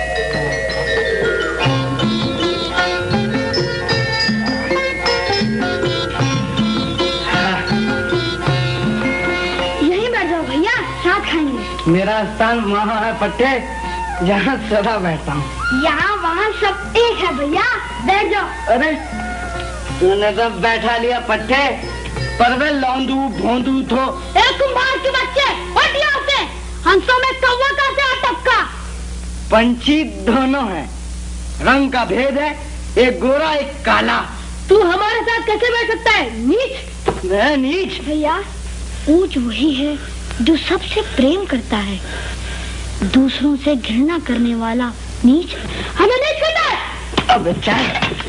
मेरा स्थान वहाँ है पट्टे, जहाँ सदा बैठता हूँ। यहाँ वहाँ सब एक है भैया, बैठ जाओ। अरे तूने तो बैठा लिया पट्टे, पर वे लौंदू भोंदू थो। एक कुम्हार के बच्चे, हट यहाँ से। हंसों में कौवा कैसे अटका? पंछी दोनों हैं, रंग का भेद है, एक गोरा एक काला। तू हमारे साथ कैसे बैठ सकता है, नीच? मैं नीच? भैया, ऊंच वही है जो सबसे प्रेम करता है, दूसरों से घृणा करने वाला नीच हमें नीच कहता है। अब चाय।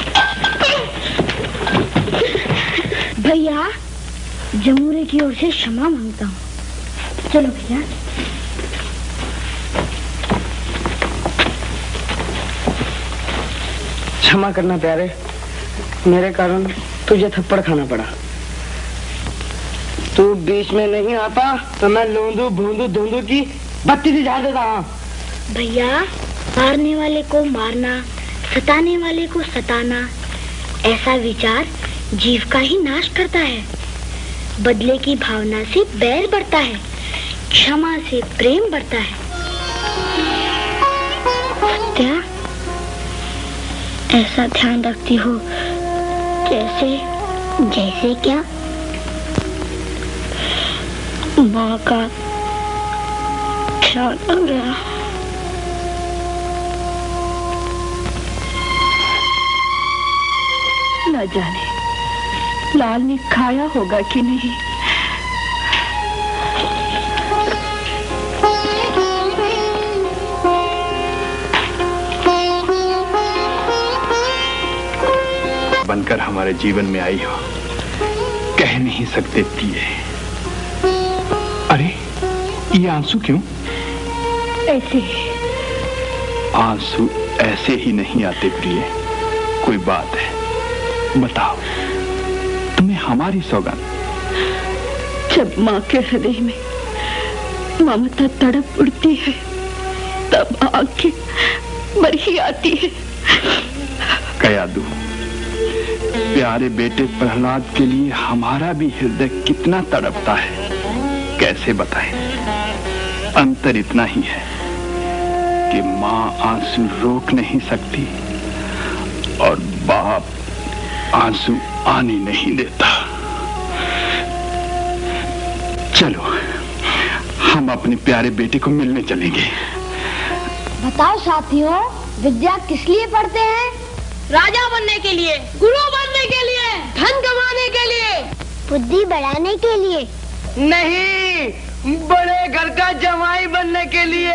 भैया, जमूरे की ओर से क्षमा मांगता हूँ। चलो भैया। क्षमा करना प्यारे, मेरे कारण तुझे थप्पड़ खाना पड़ा। तू बीच में नहीं आता तो मैं लूंदू भूंदू धुंदू की बत्ती से झाड़ देता हूँ। भैया, मारने वाले को मारना, सताने वाले को सताना, ऐसा विचार जीव का ही नाश करता है। बदले की भावना से बैर बढ़ता है, क्षमा से प्रेम बढ़ता है। सत्या, ऐसा ध्यान रखती हो जैसे जैसे क्या? माँ का ख्याल आ गया। न जाने लाल ने खाया होगा कि नहीं। बनकर हमारे जीवन में आई हो, कह नहीं सकते पिए। अरे ये आंसू क्यों? ऐसे ही। आंसू ऐसे ही नहीं आते प्रिय, कोई बात है, बताओ। तुम्हें हमारी सौगात। जब माँ के हृदय में ममता तड़प उठती है तब आंखें भर ही आती है। कयादू, प्यारे बेटे प्रहलाद के लिए हमारा भी हृदय कितना तड़पता है, कैसे बताएं। अंतर इतना ही है कि माँ आंसू रोक नहीं सकती और बाप आंसू आने नहीं देता। चलो हम अपने प्यारे बेटे को मिलने चलेंगे। बताओ साथियों, विद्या किस लिए पढ़ते हैं? राजा बनने के लिए, गुरु बनने के लिए, धन कमाने के लिए, बुद्धि बढ़ाने के लिए नहीं, बड़े घर का जमाई बनने के लिए।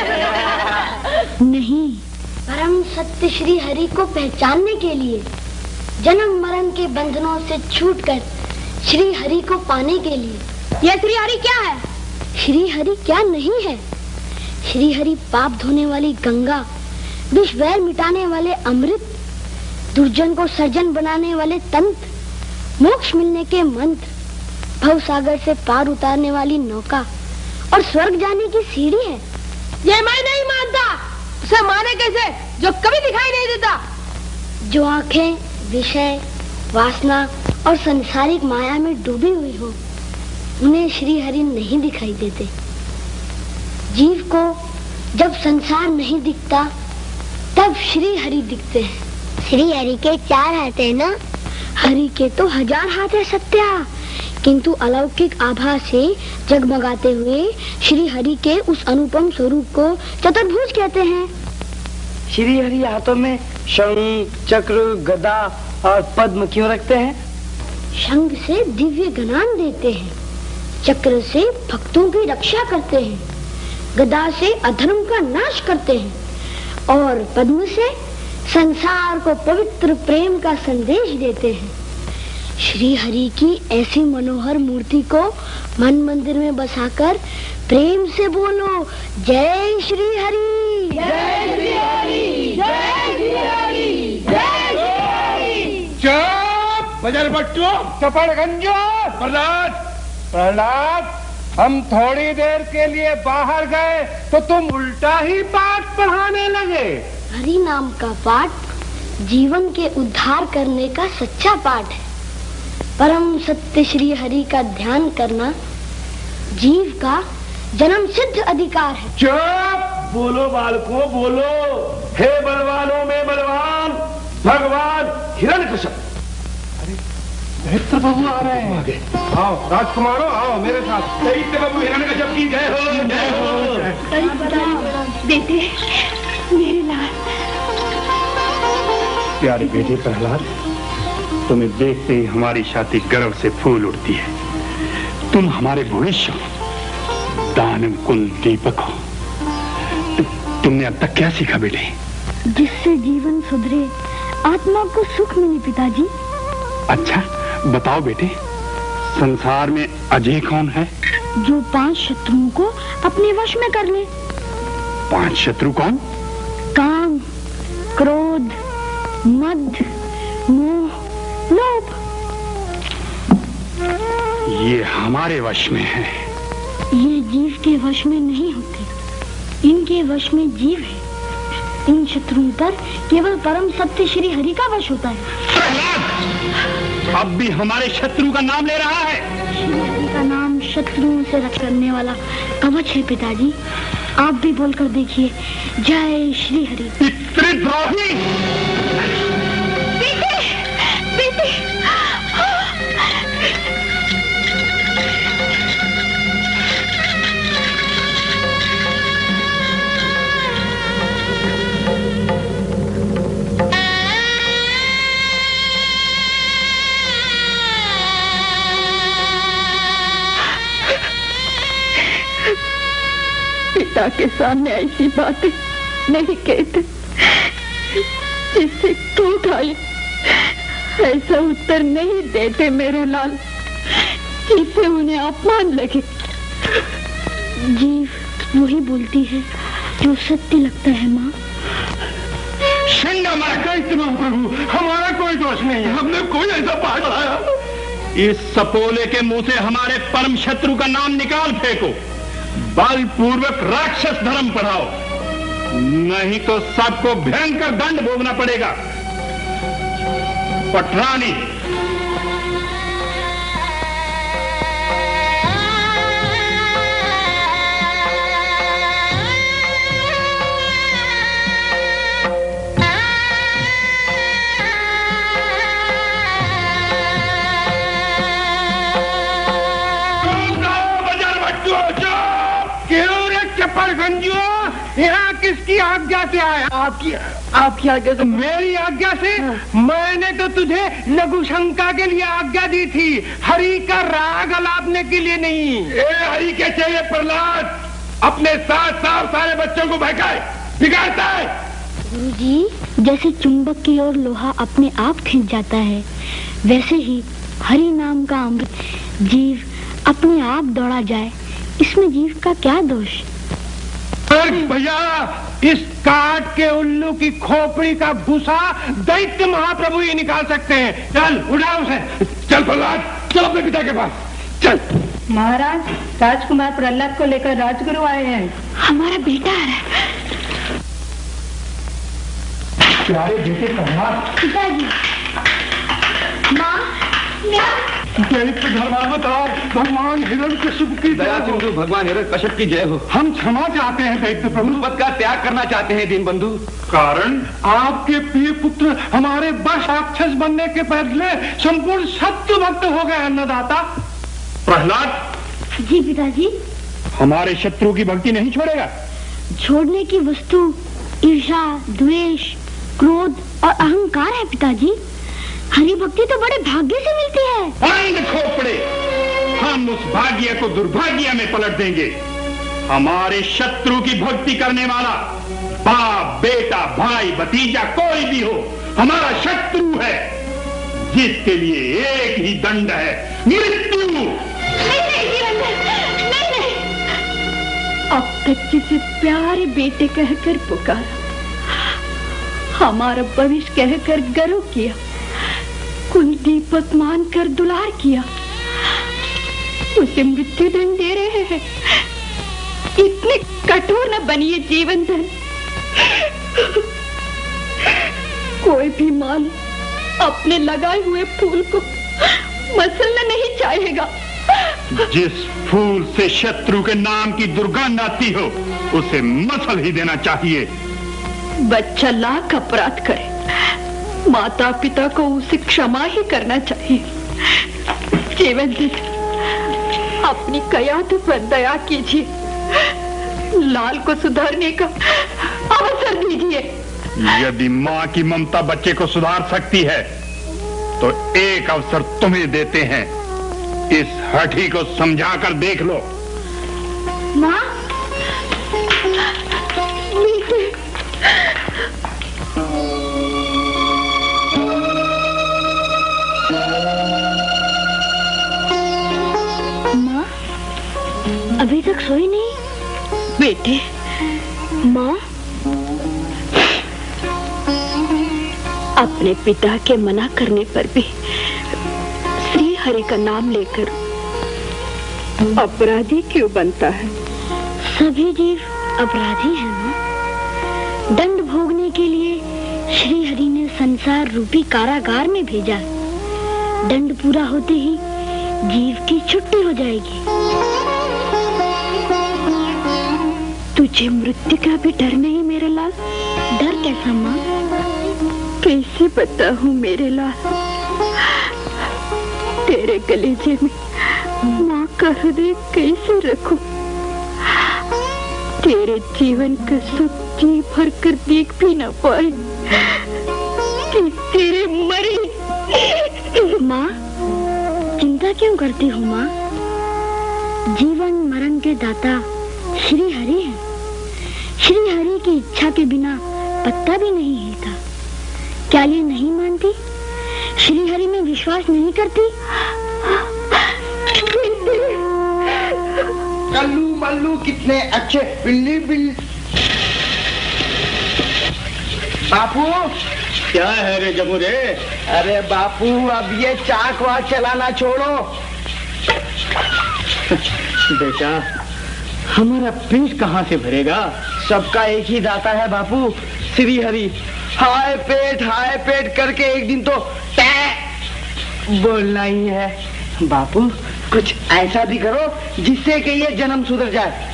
नहीं, परम सत्य श्री हरि को पहचानने के लिए, जन्म मरण के बंधनों से छूटकर श्री हरि को पाने के लिए। यह श्री हरि क्या है? श्री हरि क्या नहीं है? श्री हरि पाप धोने वाली गंगा, विष वैर मिटाने वाले अमृत, दुर्जन को सर्जन बनाने वाले तंत्र, मोक्ष मिलने के मंत्र, भव सागर से पार उतारने वाली नौका और स्वर्ग जाने की सीढ़ी है। ये मैं नहीं मानता। उसे माने कैसे जो कभी दिखाई नहीं देता? जो आंखें विषय, वासना और संसारिक माया में डूबी हुई हो, उन्हें श्री हरि नहीं दिखाई देते। जीव को जब संसार नहीं दिखता तब श्री हरि दिखते हैं। श्री हरि के चार हाथ है ना? हरि के तो हजार हाथ है सत्या, किंतु अलौकिक आभा से जगमगाते हुए श्री हरि के उस अनुपम स्वरूप को चतुर्भुज कहते हैं। श्री हरि हाथों में शंख, चक्र, गदा और पद्म क्यों रखते हैं? शंख से दिव्य ज्ञान देते हैं, चक्र से भक्तों की रक्षा करते हैं, गदा से अधर्म का नाश करते हैं और पद्म से संसार को पवित्र प्रेम का संदेश देते हैं। श्री हरि की ऐसी मनोहर मूर्ति को मन मंदिर में बसाकर प्रेम से बोलो, जय श्री हरि, जय श्री हरि, जय श्री हरि, जय श्री हरि। चुप बजर बट्टू, चपड़ गंजो। प्रहलाद, प्रहलाद, हम थोड़ी देर के लिए बाहर गए तो तुम उल्टा ही पाठ पढ़ाने लगे। हरि नाम का पाठ जीवन के उद्धार करने का सच्चा पाठ है। परम सत्य श्री हरि का ध्यान करना जीव का जन्म सिद्ध अधिकार है। चुप, बोलो बालकों, बोलो। हे बलवानों में बलवान भगवान हिरण्यकश्यप। दैत्य बाबू आ रहे हैं। आओ राजकुमारों, आओ मेरे साथ। दैत्य बाबू हिरण्यकश्यप की जय हो, जय हो। बेटे, मेरे लाल। प्यारे बेटे प्रहलाद, तुम्हें देखते ही हमारी छाती गर्व से फूल उठती है। तुम हमारे भविष्य हो, दानव कुल दीपक हो। तु, तुमने अब तक क्या सीखा बेटे? जिससे जीवन सुधरे, आत्मा को सुख मिले पिताजी। अच्छा बताओ बेटे, संसार में अजय कौन है? जो पांच शत्रुओं को अपने वश में कर ले। पांच शत्रु कौन? काम, क्रोध, मद, मोह, लोभ। ये हमारे वश में है। ये जीव के वश में नहीं होते, इनके वश में जीव है। इन शत्रुओं पर केवल परम सत्य श्री हरि का वश होता है। प्रहलाद, अब भी हमारे शत्रु का नाम ले रहा है। श्री हरि का नाम शत्रुओं से रक्षा करने वाला कवच है पिताजी। आप भी बोलकर देखिए, जय श्री हरि। पितृद्रोही! बेटे, बेटे। पिता के सामने ऐसी बातें नहीं कहते जिससे टूट आए। ऐसा उत्तर नहीं देते मेरे लाल, जिससे उन्हें अपमान लगे। जीव वही बोलती है जो सत्य लगता है माँ। प्रभु, हमारा कोई दोष नहीं है, हमने कोई ऐसा पाठ पढ़ाया। इस सपोले के मुंह से हमारे परम शत्रु का नाम निकाल फेंको, बलपूर्वक राक्षस धर्म पढ़ाओ, नहीं तो सबको भयंकर दंड भोगना पड़ेगा। पटरानी, यहाँ किसकी आज्ञा से आया? आपकी आपकी आज्ञा से? मेरी आज्ञा से? हाँ। मैंने तो तुझे लघुशंका के लिए आज्ञा दी थी, हरि का राग अलापने के लिए नहीं। ए हरि के चाहिए प्रहलाद, अपने साथ साथ सारे बच्चों को बहकाए, बिगाड़ता है। गुरुजी, जैसे चुंबक की ओर लोहा अपने आप खिंच जाता है, वैसे ही हरि नाम का अमृत जीव अपने आप दौड़ा जाए, इसमें जीव का क्या दोष? भैया, इस काट के उल्लू की खोपड़ी का भूसा दैत्य महाप्रभु ही निकाल सकते हैं। चल उठा उसे। चल प्रहलाद, चल अपने पिता के पास चल। महाराज, राजकुमार प्रहलाद को लेकर राजगुरु आए हैं। हमारा बेटा आ रहा है। प्यारे बेटे प्रहलाद। पिताजी, माँ, दैत्य धर्मावतार भगवान हिरण्यकशिपु की दया सिंधु भगवान हिरण्यकशिपु की जय हो। हम क्षमा चाहते हैं दैत्य प्रभु, पद का त्याग करना चाहते हैं दीन बंधु। कारण आपके प्रिय पुत्र हमारे वश राक्षस बनने के पहले संपूर्ण सत्य भक्त हो गए अन्नदाता। प्रहलाद। जी पिताजी। हमारे शत्रु की भक्ति नहीं छोड़ेगा? छोड़ने की वस्तु ईर्ष्या, द्वेष, क्रोध और अहंकार है पिताजी। हरि भक्ति तो बड़े भाग्य से मिलती है। आइंद खोपड़े, हम उस भाग्य को दुर्भाग्य में पलट देंगे। हमारे शत्रु की भक्ति करने वाला बाप, बेटा, भाई, भतीजा कोई भी हो, हमारा शत्रु है, जिसके लिए एक ही दंड है, मृत्यु। नहीं नहीं, नहीं नहीं, अब तक जिसे प्यारे बेटे कहकर पुकारा, हमारा भविष्य कहकर गर्व किया, कुल दीपक मानकर दुलार किया, उसे मृत्यु दंड दे रहे हैं। इतने कठोर न बनिए जीवन धन। कोई भी माल अपने लगाए हुए फूल को मसलना नहीं चाहेगा। जिस फूल से शत्रु के नाम की दुर्गंध आती हो, उसे मसल ही देना चाहिए। बच्चा लाख अपराध करे, माता पिता को उसे क्षमा ही करना चाहिए। जीवन दिन अपनी कयात पर दया कीजिए, लाल को सुधारने का अवसर दीजिए। यदि माँ की ममता बच्चे को सुधार सकती है, तो एक अवसर तुम्हें देते हैं। इस हठी को समझा कर देख लो। माँ, माँ अभी तक सोई नहीं? बेटे, माँ, अपने पिता के मना करने पर भी श्री हरि का नाम लेकर अपराधी क्यों बनता है? सभी जीव अपराधी हैं माँ। दंड भोगने के लिए श्री हरि ने संसार रूपी कारागार में भेजा। दंड पूरा होते ही जीव की छुट्टी हो जाएगी। तुझे मृत्यु का भी डर नहीं मेरे लाल? डर कैसा माँ? कैसे बताऊं मेरे लाल, तेरे कलेजे में माँ का हृदय कैसे रखूं? तेरे जीवन का सुख जी भर कर देख भी न पाए कि तेरे मरे। माँ चिंता क्यों करती हो माँ? जीवन मरण के दाता श्री हरि हैं। श्री हरि की इच्छा के बिना पत्ता भी नहीं हिलता। क्या ये नहीं मानती? श्री हरि में विश्वास नहीं करती? कल्लू मल्लू कितने अच्छे बिल्ली बिल्ली। बापू क्या है रे जमुरे? अरे बापू अब ये चाक वाक चलाना छोड़ो। बेटा हमारा पेट कहाँ से भरेगा? सबका एक ही दाता है बापू, श्री हरि। हाय पेट हाय पेट करके एक दिन तो टै बोलना ही है। बापू कुछ ऐसा भी करो जिससे कि ये जन्म सुधर जाए।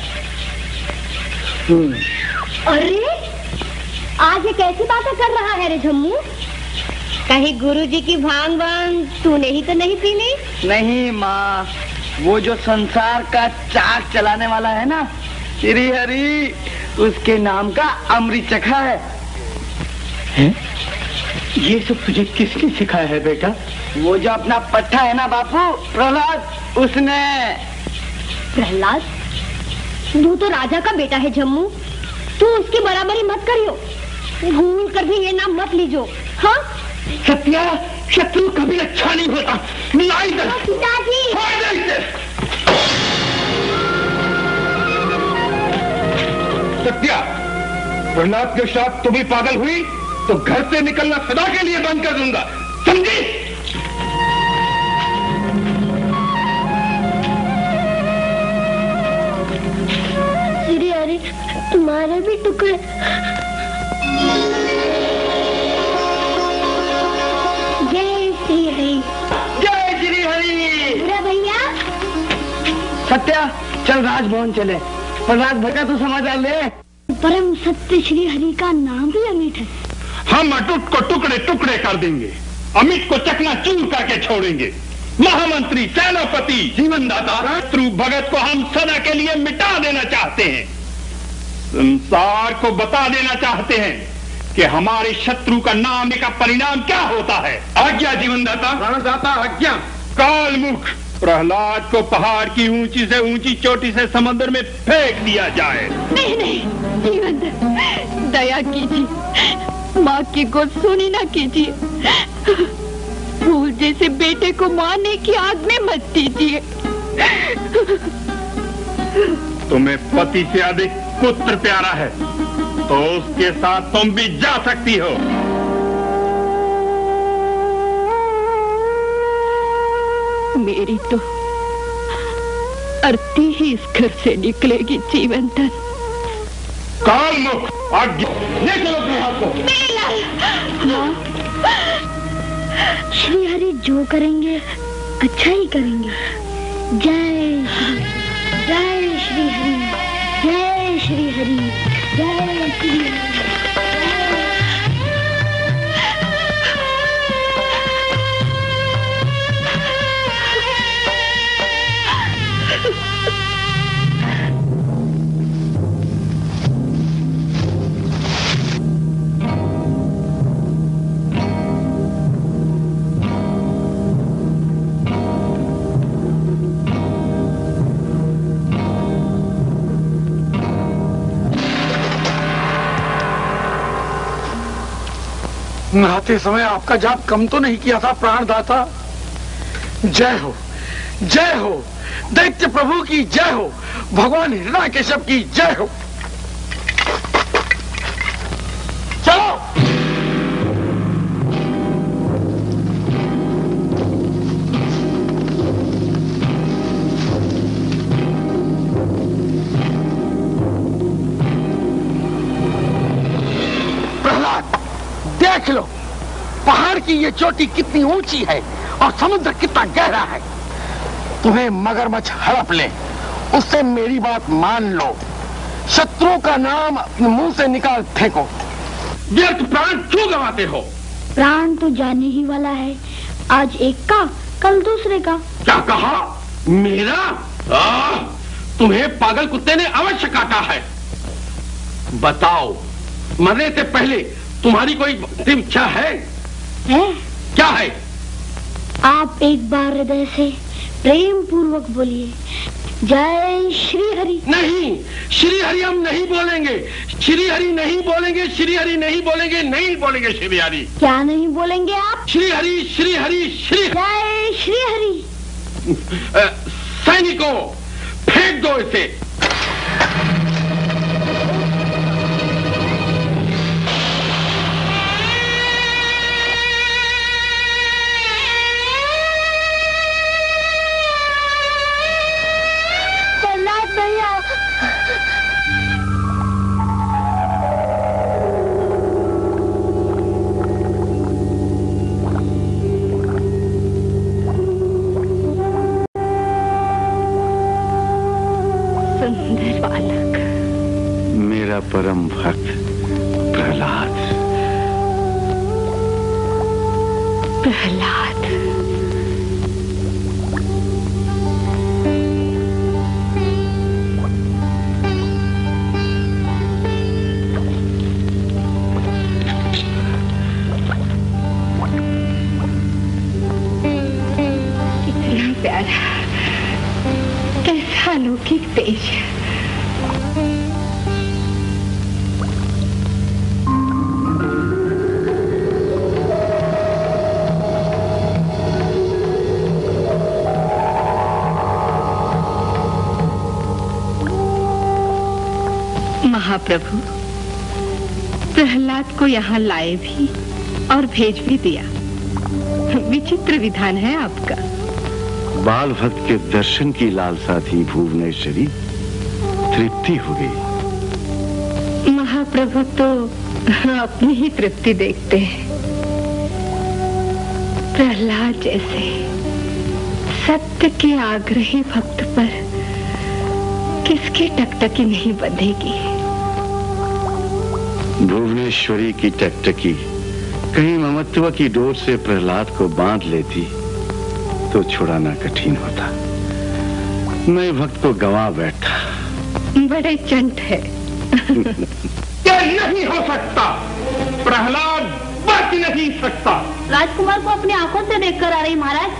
अरे आज ये कैसी बातें कर रहा है रे झम्मू? कहीं गुरुजी की भांग वांग तूने ही तो नहीं पी ली? नहीं माँ, वो जो संसार का चाक चलाने वाला है ना श्री हरि, उसके नाम का अमृत चखा है। हैं? ये सब तुझे किसने सिखाया है बेटा? वो जो अपना पट्टा है ना बापू प्रहलाद, उसने। प्रहलाद? वो तो राजा का बेटा है झम्मू, तू उसकी बराबरी मत करियो। भूल कर भी ये नाम मत लीजो। हाँ सत्या, शत्रु कभी अच्छा नहीं होता। लाई दर। पिताजी सत्या, प्रहलाद के साथ तू भी पागल हुई तो घर से निकलना सदा के लिए बंद कर दूंगा, समझी? श्री हरि तुम्हारे भी टुकड़े। जय श्री हरि। जय श्री हरि। बुरा भैया सत्या चल राजभवन चले, प्रहलाद भगा तो समाचार ले। परम सत्य श्री हरि का नाम भी अमित है। हम अटूट को टुकड़े टुकड़े कर देंगे, अमित को चकना चूर करके छोड़ेंगे। महामंत्री, सेनापति, जीवनदाता, शत्रु भगत को हम सदा के लिए मिटा देना चाहते हैं। संसार को बता देना चाहते हैं कि हमारे शत्रु का नाम का परिणाम क्या होता है। आज्ञा जीवनदाता। प्राणदाता आज्ञा। कालमुख, प्रहलाद को पहाड़ की ऊंची से ऊंची चोटी से समंदर में फेंक दिया जाए। नहीं नहीं जीवन दया कीजिए, माँ की गोद सुनी ना कीजिए। फूल जैसे बेटे को मारने की आग में मत दीजिए। तुम्हें पति से अधिक पुत्र प्यारा है तो उसके साथ तुम भी जा सकती हो। मेरी तो अर्थी ही इस घर से निकलेगी जीवन धन। कालमुख, आज्ञा। ले चलो अपने हाथ को। हाँ, श्री हरि जो करेंगे अच्छा ही करेंगे। जय श्री जय श्री हरि, जय श्री हरि, जय श्री हरि। नहाते समय आपका जाप कम तो नहीं किया था प्राणदाता। जय हो, जय हो, दैत्य प्रभु की जय हो, भगवान हिरण्यकश्यप की जय हो। चलो। की ये चोटी कितनी ऊंची है और समुद्र कितना गहरा है। तुम्हें मगरमच्छ हड़प ले, उससे मेरी बात मान लो। शत्रु का नाम अपने मुंह से निकाल फेंको। व्यर्थ प्राण क्यों गंवाते हो? प्राण तो जाने ही वाला है, आज एक का कल दूसरे का। क्या कहा? मेरा? आ, तुम्हें पागल कुत्ते ने अवश्य काटा है। बताओ, मरने से पहले तुम्हारी कोई अंतिम इच्छा है? है? क्या है? आप एक बार हृदय से प्रेम पूर्वक बोलिए, जय श्री हरि। नहीं, श्री हरि हम नहीं बोलेंगे, श्री हरि नहीं बोलेंगे, श्री हरि नहीं बोलेंगे, नहीं बोलेंगे श्री हरि। क्या नहीं बोलेंगे आप? श्री हरि, श्री हरि, श्री जय श्री हरि। सैनिकों, फेंक दो इसे। प्रहलाद भैया, सुंदर बालक, मेरा परम भक्त प्रहलाद। प्रहलाद, कितना प्यारा, कैसा अलौकिक तेज। महाप्रभु, प्रहलाद को यहाँ लाए भी और भेज भी दिया। विचित्र विधान है आपका। बाल भक्त के दर्शन की लालसा थी भुवनेश्वरी, तृप्ति हो गई। महाप्रभु तो अपनी ही तृप्ति देखते हैं। प्रहलाद जैसे सत्य के आग्रही भक्त पर किसकी टकटकी नहीं बंधेगी। भुवनेश्वरी की टकटकी कहीं ममत्व की डोर से प्रहलाद को बांध लेती तो छुड़ाना कठिन होता। मैं भक्त को गवा बैठा। बड़े चंट है। क्या नहीं हो सकता? प्रहलाद बच नहीं सकता। राजकुमार को अपनी आंखों से देखकर आ रही महाराज।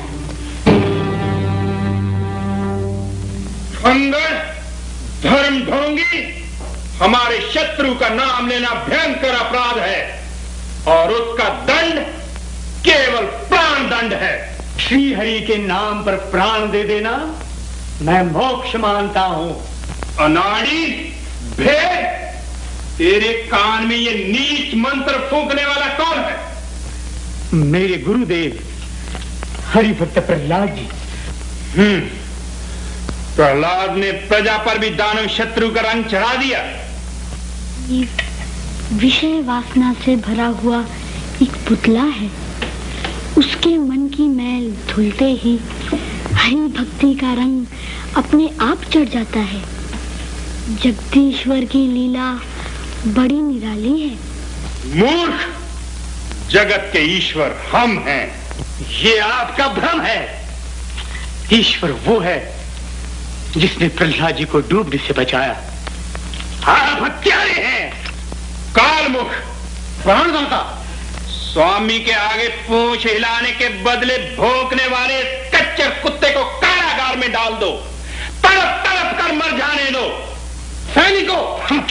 अंगर धर्म ढोंगी, हमारे शत्रु का नाम लेना भयंकर अपराध है और उसका दंड केवल प्राण दंड है। श्री हरि के नाम पर प्राण दे देना मैं मोक्ष मानता हूँ। अनाड़ी भेद, तेरे कान में ये नीच मंत्र फूंकने वाला कौन है? मेरे गुरुदेव हरि भक्त प्रहलाद जी। हम्म, प्रहलाद ने प्रजा पर भी दानव शत्रु का रंग चढ़ा दिया। ये विषय वासना से भरा हुआ एक पुतला है, उसके मन की मैल धुलते ही हरि भक्ति का रंग अपने आप चढ़ जाता है। जगदीश्वर की लीला बड़ी निराली है। मूर्ख, जगत के ईश्वर हम हैं। ये आपका भ्रम है। ईश्वर वो है जिसने प्रहलाद जी को डूबने से बचाया। आप हत्यारे हैं। कालमुख, प्राणदाता, स्वामी के आगे पूंछ हिलाने के बदले भौंकने वाले कच्चर कुत्ते को कारागार में डाल दो, तड़प तड़प कर मर जाने दो। सैनिकों,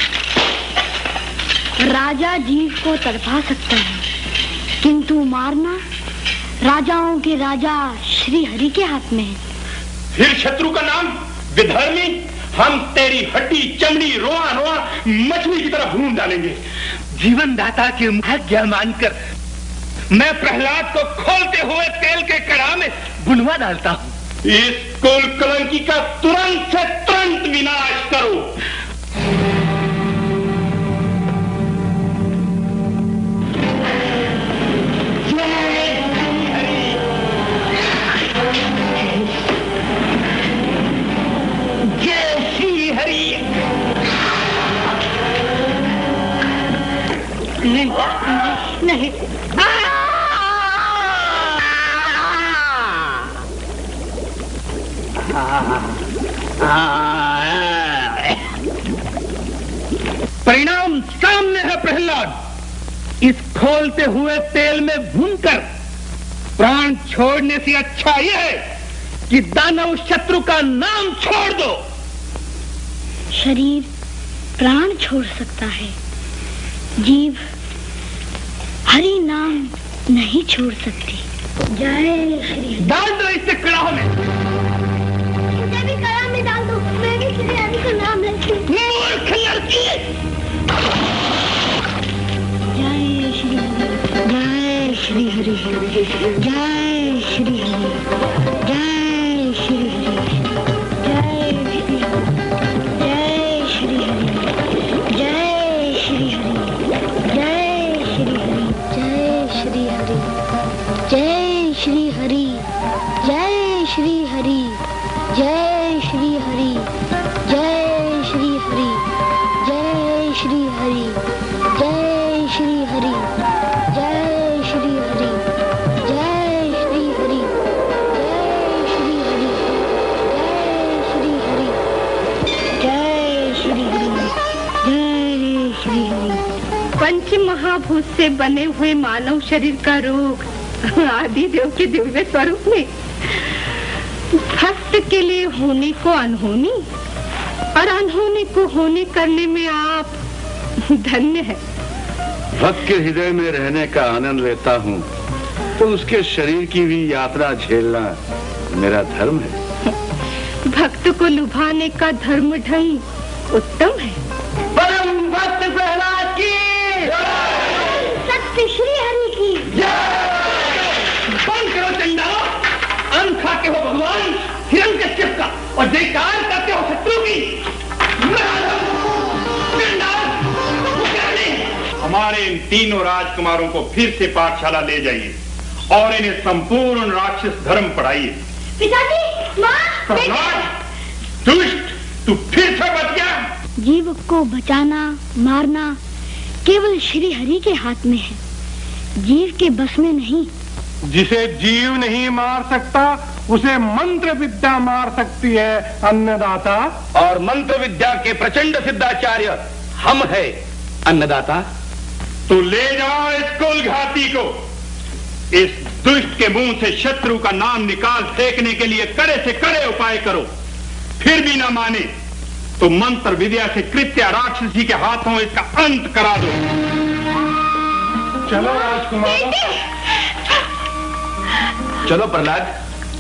राजा जीव को तड़पा सकता है, किंतु मारना राजाओं के राजा श्री हरि के हाथ में है। फिर शत्रु का नाम विधर्मी, हम तेरी हड्डी चमड़ी रोआ रोआ मछली की तरह भून डालेंगे। जीवन दाता की आज्ञा मानकर मैं प्रहलाद को खोलते हुए तेल के कड़ा में भुनवा डालता हूँ। इस कुल कलंकी का तुरंत से तुरंत विनाश करो। जय नहीं नहीं परिणाम सामने है प्रहलाद। इस खोलते हुए तेल में भूनकर प्राण छोड़ने से अच्छा यह है कि दानव शत्रु का नाम छोड़ दो। शरीर प्राण छोड़ सकता है, जीव हरि नाम नहीं छोड़ सकती। जय श्री। डाल दो इससे कड़ाह में। मुझे भी कड़ाह में डाल दो, मैं भी श्री हरि का नाम लेती हूँ। मूर्ख लड़की। जय श्री हरि, जय श्री हरि, जय श्री हरि, जय श्री हरि, जय श्री हरि, जय श्री हरि, जय श्री हरि, जय श्री हरि, जय श्री हरि, जय श्री हरि, जय श्री हरि, जय श्री हरि, जय श्री हरि, जय श्री हरि, जय श्री हरि, जय श्री हरि, जय श्री हरि, जय श्री हरि, जय श्री हरि। पंच महाभूत से बने हुए मानव शरीर का रोग आदि देव के दिव्य स्वरूप में भक्त के लिए होने को अनहोनी और अनहोनी को होने करने में आप धन्य है। भक्त के हृदय में रहने का आनंद लेता हूँ तो उसके शरीर की भी यात्रा झेलना मेरा धर्म है। भक्त को लुभाने का धर्म ढंग उत्तम है। परम भक्त प्रहलाद की सत्य श्री हरि की बंद करो चंडालो। अन्न खाते हो भगवान हिरण्यकश्यप का और जयकार करते हो शत्रु की। हमारे इन तीनों राजकुमारों को फिर से पाठशाला ले जाइए और इन्हें संपूर्ण राक्षस धर्म पढ़ाइए। पिताजी, माँ, दुष्ट, तू फिर से बच गया। जीव को बचाना मारना केवल श्री हरि के हाथ में है, जीव के बस में नहीं। जिसे जीव नहीं मार सकता उसे मंत्र विद्या मार सकती है अन्नदाता। और मंत्र विद्या के प्रचंड सिद्धाचार्य हम है अन्नदाता। तो ले जाओ इस कुलघाती को। इस दुष्ट के मुंह से शत्रु का नाम निकाल फेंकने के लिए कड़े से कड़े उपाय करो। फिर भी ना माने तो मंत्र विद्या से कृत्य राक्षसी के हाथों इसका अंत करा दो। चलो राजकुमार, चलो प्रहलाद।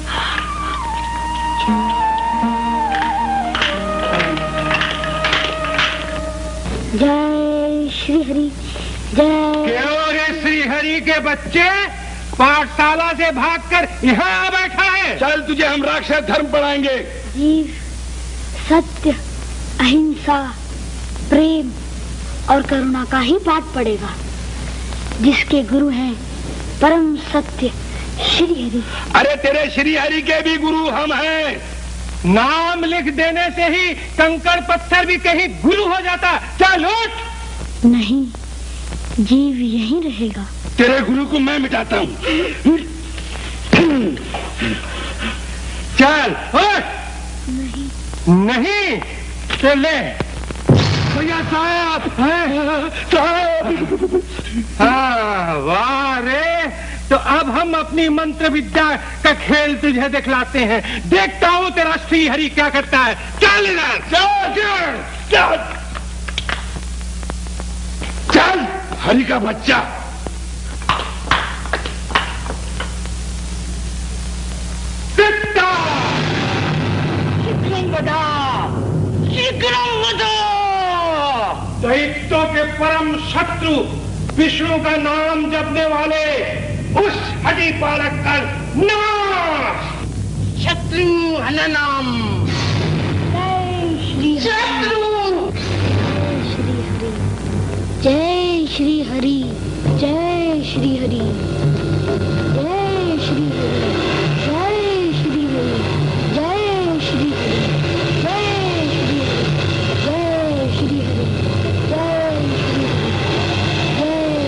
जय श्री हरि, जय। क्यों रे श्री हरि के बच्चे पाठशाला से भागकर यहाँ आ बैठा है? चल तुझे हम राक्षस धर्म पढ़ाएंगे। जीव सत्य, अहिंसा, प्रेम और करुणा का ही पाठ पढ़ेगा, जिसके गुरु हैं परम सत्य श्री हरि। अरे तेरे श्री हरि के भी गुरु हम हैं। नाम लिख देने से ही कंकड़ पत्थर भी कहीं गुरु हो जाता। चल उठ। नहीं, जीव यहीं रहेगा। तेरे गुरु को मैं मिटाता हूँ। चल उठ। नहीं नहीं तो ले भैया साहब। साहब हाँ, वाह रे। तो अब हम अपनी मंत्र विद्या का खेल तुझे दिखलाते हैं। देखता हूँ तेरा श्री हरि क्या करता है। चल इधर, चल चल चल चल हरि का बच्चा। सिद्धा शीघ्रं वदा, शीघ्रं वदा। दैत्यों के परम शत्रु विष्णु का नाम जपने वाले उस हरि बालक का नाश। शत्रु हननम। जय श्री हरि, जय श्री हरि, जय श्री हरि, जय श्री हरि, जय श्री हरि, जय श्री हरि, जय श्री हरि, जय श्री हरि, जय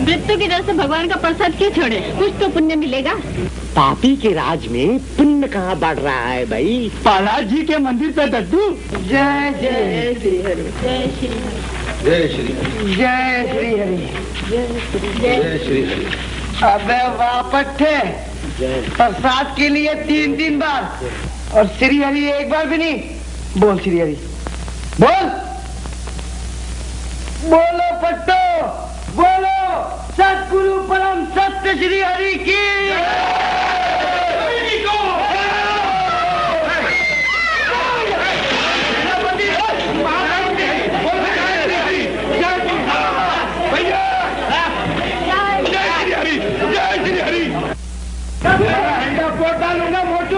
मृत्यु की डर से भगवान का प्रसाद क्यों छोड़े? कुछ तो पुण्य मिलेगा। पापी के राज में पुण्य कहाँ बढ़ रहा है भाई? प्रहलाद जी के मंदिर पे दद्दू। जय जय श्री हरि, जय श्री जय श्री हरि, जय श्री हरि। अबे वाह पट्टे, प्रसाद के लिए तीन तीन बार और श्री हरि एक बार भी नहीं। बोल श्री हरि, बोल बोलो पट्टो, बोलो सतगुरु परम सत्य श्री हरि की। पोटा लूंगा मोटू,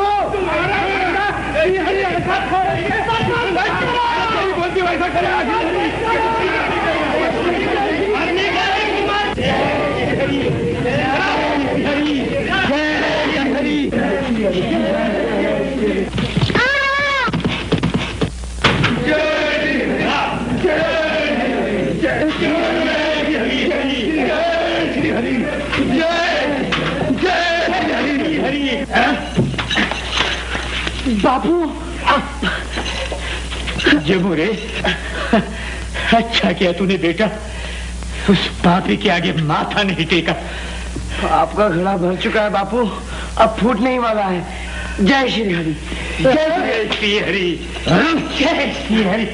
बोलती वैसा करे। बापू जमुरे, अच्छा किया तूने बेटा, उस पापी के आगे माथा नहीं टेका। आपका घड़ा भर चुका है बापू, अब फूट नहीं वाला है। जय श्री हरि, जय श्री हरि, जय श्री हरि।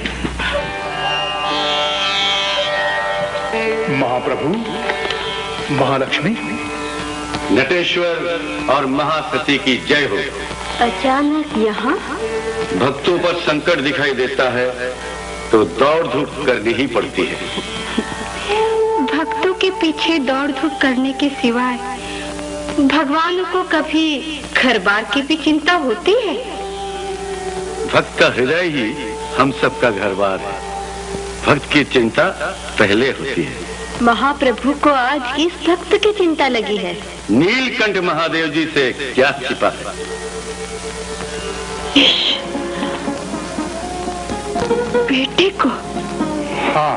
महाप्रभु, महालक्ष्मी, नटेश्वर और महासती की जय हो। अचानक यहाँ? भक्तों पर संकट दिखाई देता है तो दौड़ धूप करनी ही पड़ती है। भक्तों के पीछे दौड़ धूप करने के सिवाय भगवान को कभी घर बार की भी चिंता होती है? भक्त का हृदय ही हम सबका घर बार है। भक्त की चिंता पहले होती है। महाप्रभु को आज किस भक्त की चिंता लगी है? नीलकंठ महादेव जी से क्या छिपा है? बेटे को? हाँ।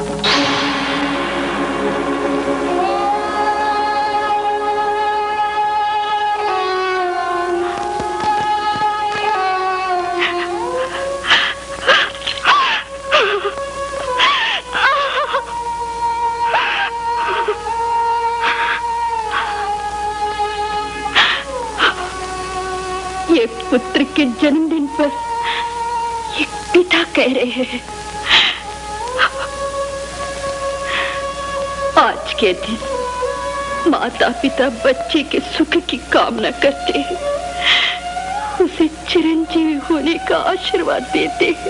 ये पुत्र के जन्मदिन पर ये पिता कह रहे हैं, आज के दिन माता पिता बच्चे के सुख की कामना करते हैं, उसे चिरंजीवी होने का आशीर्वाद देते हैं,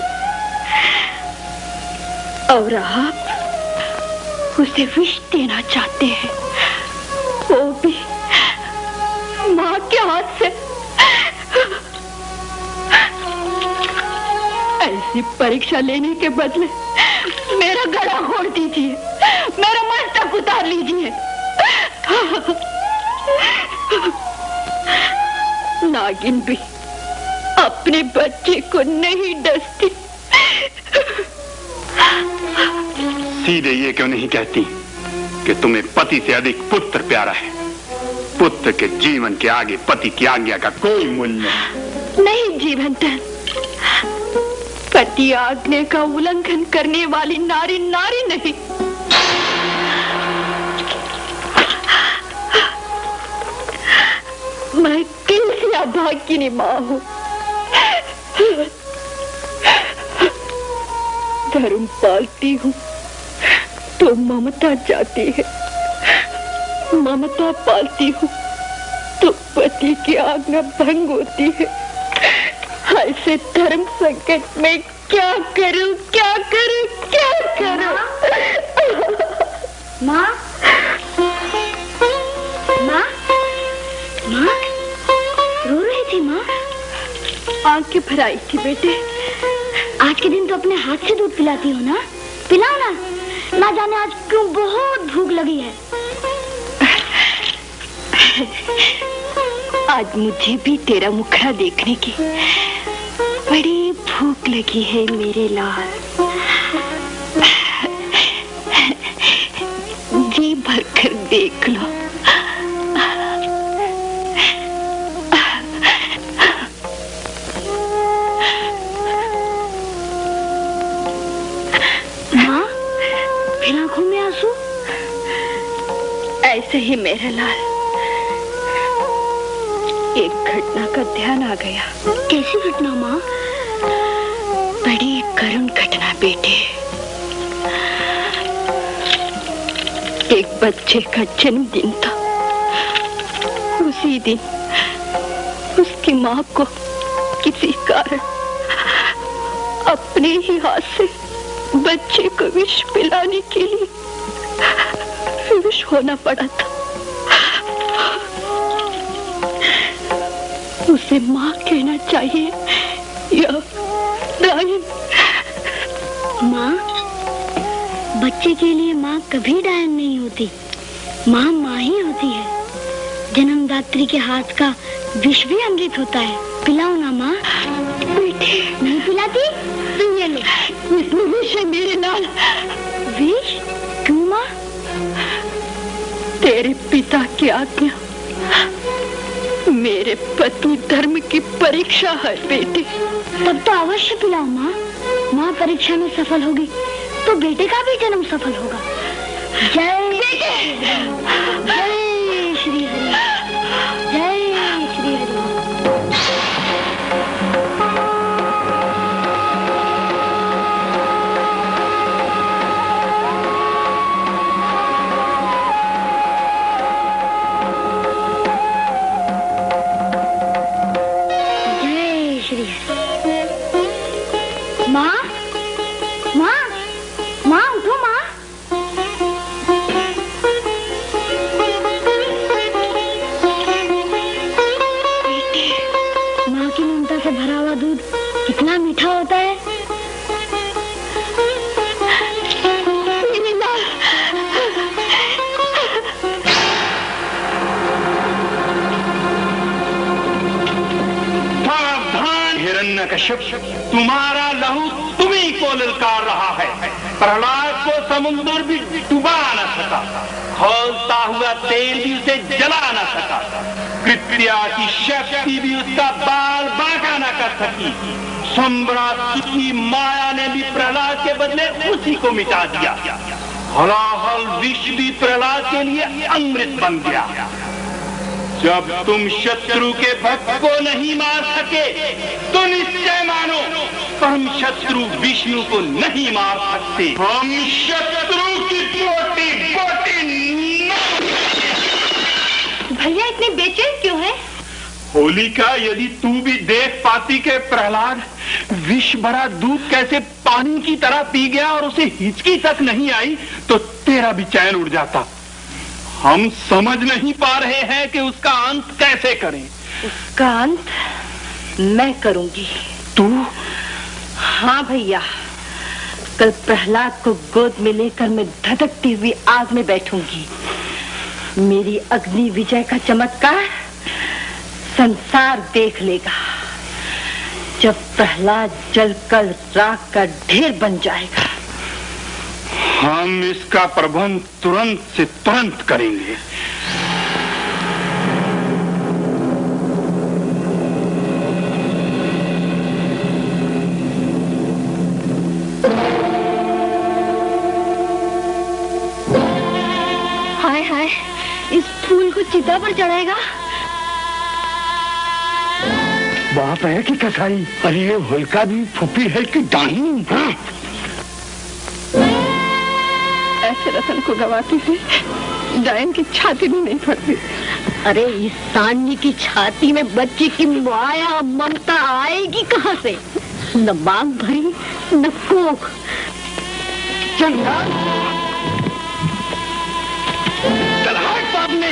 और आप उसे विष देना चाहते हैं, वो भी माँ के हाथ से। ऐसी परीक्षा लेने के बदले मेरा गला खोल दीजिए, मेरा मस्तक उतार लीजिए। नागिन भी अपने बच्चे को नहीं डसती। सीधे ये क्यों नहीं कहती कि तुम्हें पति से अधिक पुत्र प्यारा है? पुत्र के जीवन के आगे पति की आज्ञा का कोई मूल्य नहीं। नहीं जीवनधन, पति आज्ञा का उल्लंघन करने वाली नारी नारी नहीं। मैं किसी अभागिनी माँ हूँ। धर्म पालती हूँ तो ममता जाती है, ममता पालती हूँ तो पति की आज्ञा भंग होती है। ऐसे धर्म संकट में क्या करूं, क्या करूं, क्या करूं? माँ, माँ, माँ, रो रही थी माँ? आंखें भर आई थी बेटे। आज के दिन तो अपने हाथ से दूध पिलाती हो ना? पिलाओ ना, ना जाने आज क्यों बहुत भूख लगी है। आज मुझे भी तेरा मुखड़ा देखने की बड़ी भूख लगी है मेरे लाल। जी भरकर फिर आंखों में आंसू? ऐसे ही मेरे लाल, एक घटना का ध्यान आ गया। कैसी घटना माँ? बड़ी करुण घटना बेटे। एक बच्चे का जन्मदिन था। उसी दिन उसकी माँ को किसी कारण अपने ही हाथ से बच्चे को विष पिलाने के लिए विवश होना पड़ा था। उसे माँ कहना चाहिए या डायन? माँ, बच्चे के लिए माँ कभी डायन नहीं होती। माँ माँ ही होती है। जन्मदात्री के हाथ का विष भी अमृत होता है। पिलाओ ना माँ। बेटे, नहीं पिलाती? तुम ये लो। इसमें विष है मेरे लाल। विष? क्यों माँ? तेरे पिता की आज्ञा मेरे पति धर्म की परीक्षा है बेटे। तब तो अवश्य पिलाओ माँ। माँ परीक्षा में सफल होगी तो बेटे का भी जन्म सफल होगा। जय जय श्री हरि, जय श्री हरि। माँ, माँ, माँ उठो माँ। माँ की ममता से भरा हुआ दूध कितना मीठा होता है। हिरण्यकशिपु, तुम्हारा लहू तुम्ही को ललकार रहा है। प्रहलाद को समुद्र भी डुबा न सका, खौलता हुआ तेल भी उसे जला न सका, कृत्या की शक्ति भी उसका बाल बांका न कर सकी। सम्राट की माया ने भी प्रहलाद के बदले उसी को मिटा दिया। हलाहल विष भी प्रहलाद के लिए अमृत बन गया। जब तुम शत्रु के भक्त को नहीं मार सके तो निश्चय मानो हम शत्रु विष्णु को नहीं मार सकते। हम शत्रु की बोटी बोटी। भैया इतने बेचैन क्यों है? होलिका, यदि तू भी देख पाती के प्रहलाद विष भरा दूध कैसे पानी की तरह पी गया और उसे हिचकी तक नहीं आई तो तेरा भी चैन उड़ जाता। हम समझ नहीं पा रहे हैं कि उसका अंत कैसे करें। उसका अंत मैं करूंगी। तू? हाँ भैया, कल प्रहलाद को गोद में लेकर मैं धधकती हुई आग में बैठूंगी। मेरी अग्नि विजय का चमत्कार संसार देख लेगा। जब प्रहलाद जलकर राख का ढेर बन जाएगा, हम इसका प्रबंध तुरंत से तुरंत करेंगे। हाय हाय, इस फूल को चिता पर चढ़ाएगा। बाप है कि कसाई? अरे ये होलिका भी फूफी है कि डाही? हाँ? ऐसे रतन को गवाती थी, डायन की छाती भी नहीं फटती। अरे इस सांडी की छाती में बच्चे की माया ममता आएगी कहाँ से? न बाग भरी न कोख। चंगा चलाक बाप ने।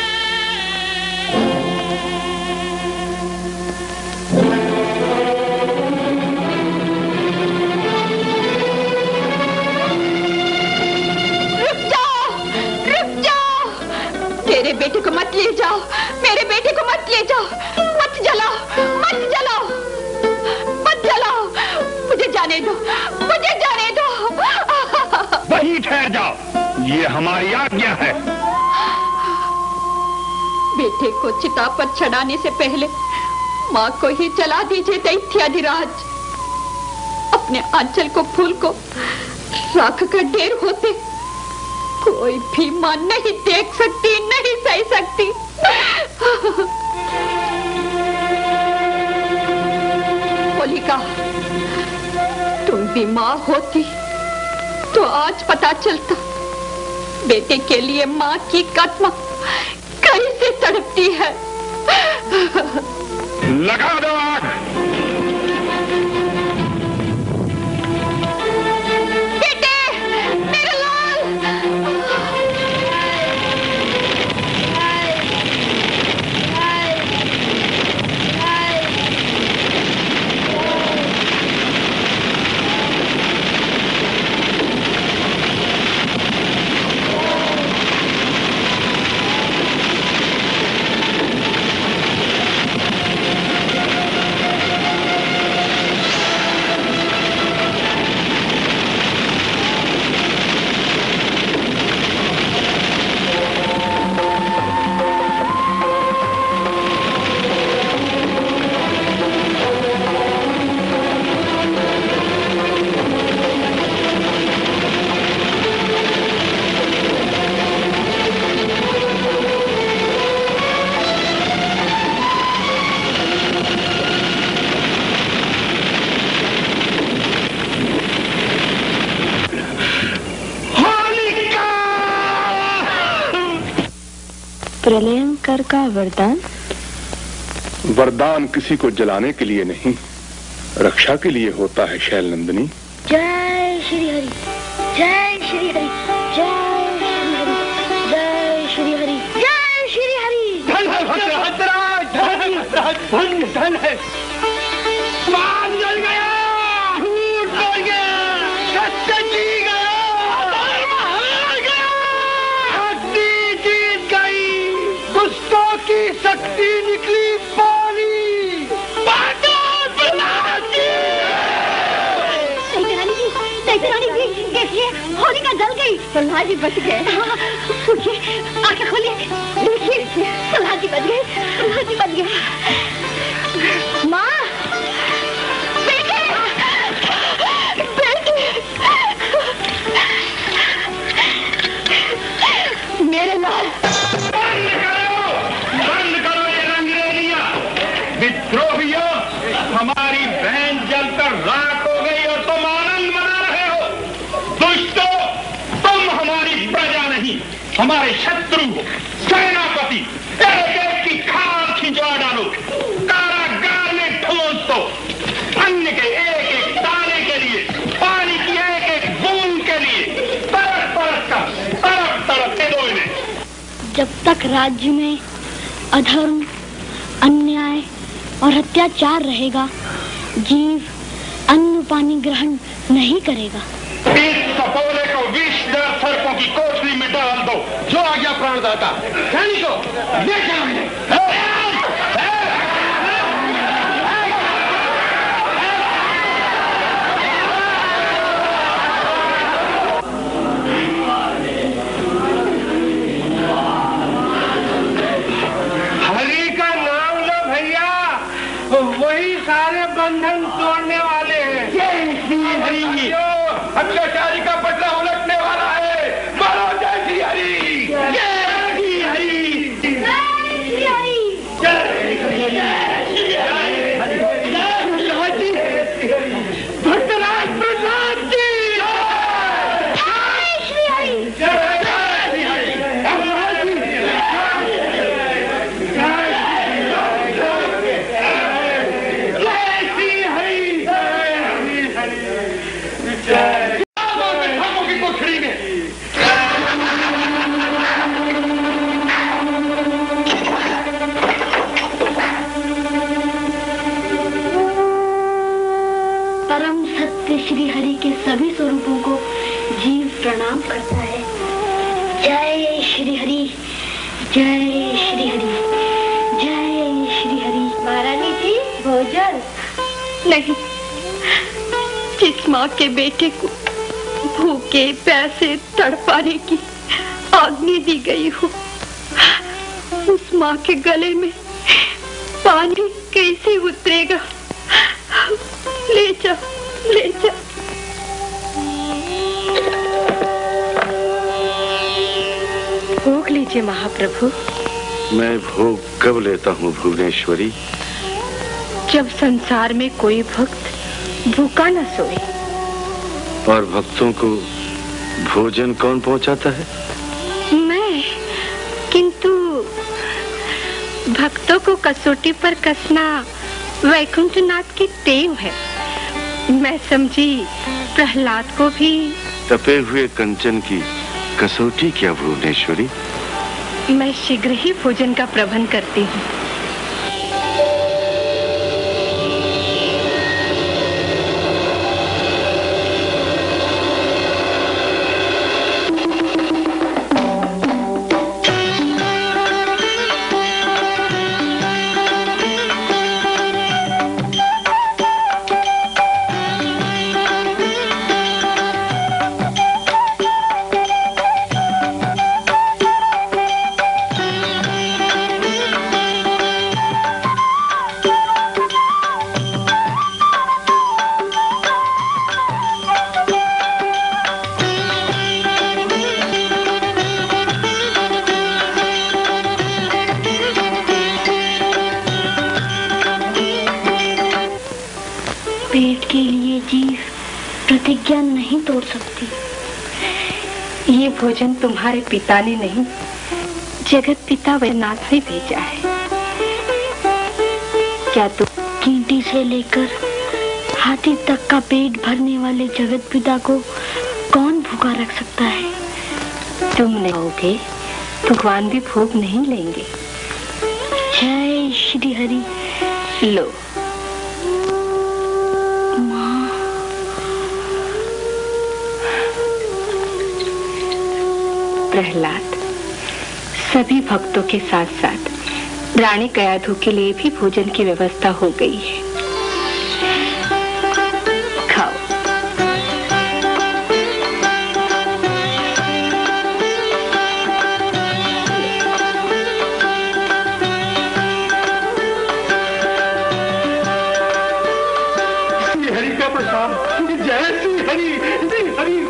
मेरे बेटे को मत ले जाओ, मेरे बेटे को मत ले जाओ, मत जलाओ, मत जलाओ, मत जलाओ, मुझे जाने दो, मुझे जाने दो। वहीं ठहर जाओ, ये हमारी आज्ञा है। बेटे को चिता पर चढ़ाने से पहले माँ को ही जला दीजिए दैत्याधिराज। अपने आंचल को फूल को राख का ढेर होते कोई भी मां नहीं देख सकती, नहीं सह सकती। होलिका, तुम भी मां होती तो आज पता चलता बेटे के लिए मां की आत्मा कैसे तड़पती है। लगा दो आग। बेटे, मेरा लाल। प्रलयंकर का वरदान? वरदान किसी को जलाने के लिए नहीं, रक्षा के लिए होता है शैल नंदिनी। जय श्री हरि, जय श्री हरि, जय श्री हरि, जय श्री हरि, जय श्री हरि। धन है भद्रराज, धन धन है। मान जल गया, झूठ बोल गया, सत्य जी गया, धर्म हार गया, शक्ति जीत गई, दुष्टों की शक्ति निकली पानी। देखिए, होलिका जल गई। प्रहलाद जी बच गए। उठिए, आंखें खोलिए, देखिए, प्रहलाद जी बच गए, प्रहलाद जी बच गए। माँ, बेटे, बेटे, मेरे लाल। बंद करो, बंद करो ये रंगरेलियां। विद्रोहियों, हमारी बहन जलकर राख हो गई और तुम आनंद मना रहे हो। दुष्टों, तुम हमारी प्रजा नहीं, हमारे शत्रु हो। सेनापति, एक एक की खाल खिंचवा डालो, कारागार में ठोस दो। अन्न के एक एक दाने के लिए, पानी की एक एक बूंद के लिए तरफ तरफ का तरफ तरफ दे दो इन्हें। जब तक राज्य में अधर्म, अन्याय और अत्याचार रहेगा, जीव अन्न पानी ग्रहण नहीं करेगा। इस सपोरे को विषधर सर्पों की कोठरी में डाल दो। जो आज्ञा प्राणदाता। सैनिकों, ले जाओ इन्हें। हरि का नाम लो भैया, वही सारे बंधन तोड़ने वाले हैं। जय श्री हरि। अत्याचारी का बदला उलटने वाला है। बोलो जय श्री हरि, जय श्री हरि, जय श्री हरि, जय श्री हरि, भक्तराज प्रसाद जी, जय श्री हरि, जय श्री हरि, परम सत्य श्री हरि के सभी स्वरूपों को जीव प्रणाम करता है। जय श्री हरि, जय श्री हरि, जय श्री हरि। महारानी जी, भोजन नहीं। जिस माँ के बेटे को भूखे प्यासे तड़पाने की आज्ञा दी गई हो, उस माँ के गले में पानी कैसे उतरेगा? ले जा, ले जा। लीजिए महाप्रभु। मैं भोग कब लेता हूँ भुवनेश्वरी? जब संसार में कोई भक्त भूखा न सोए। और भक्तों को भोजन कौन पहुंचाता है? मैं। किंतु भक्तों को कसौटी पर कसना वैकुंठनाथ की टेव है। मैं समझी प्रहलाद को भी। तपे हुए कंचन की कसौटी क्या भुवनेश्वरी? मैं शीघ्र ही भोजन का प्रबंध करती हूँ। पेट के लिए जीव प्रतिज्ञा नहीं तोड़ सकती। ये भोजन तुम्हारे पिता ने नहीं, जगत पिता वैद्यनाथ ने भेजा है। क्या तुम कींटी से लेकर हाथी तक का पेट भरने वाले जगत पिता को कौन भूखा रख सकता है? तुम नहीं होगे, भगवान भी भूख नहीं लेंगे। जय श्री हरि। लो प्रहलाद, सभी भक्तों के साथ साथ रानी कयाधु के लिए भी भोजन की व्यवस्था हो गई है। खाओ। श्री हरि का प्रसाद। जय श्री हरि, श्री हरि।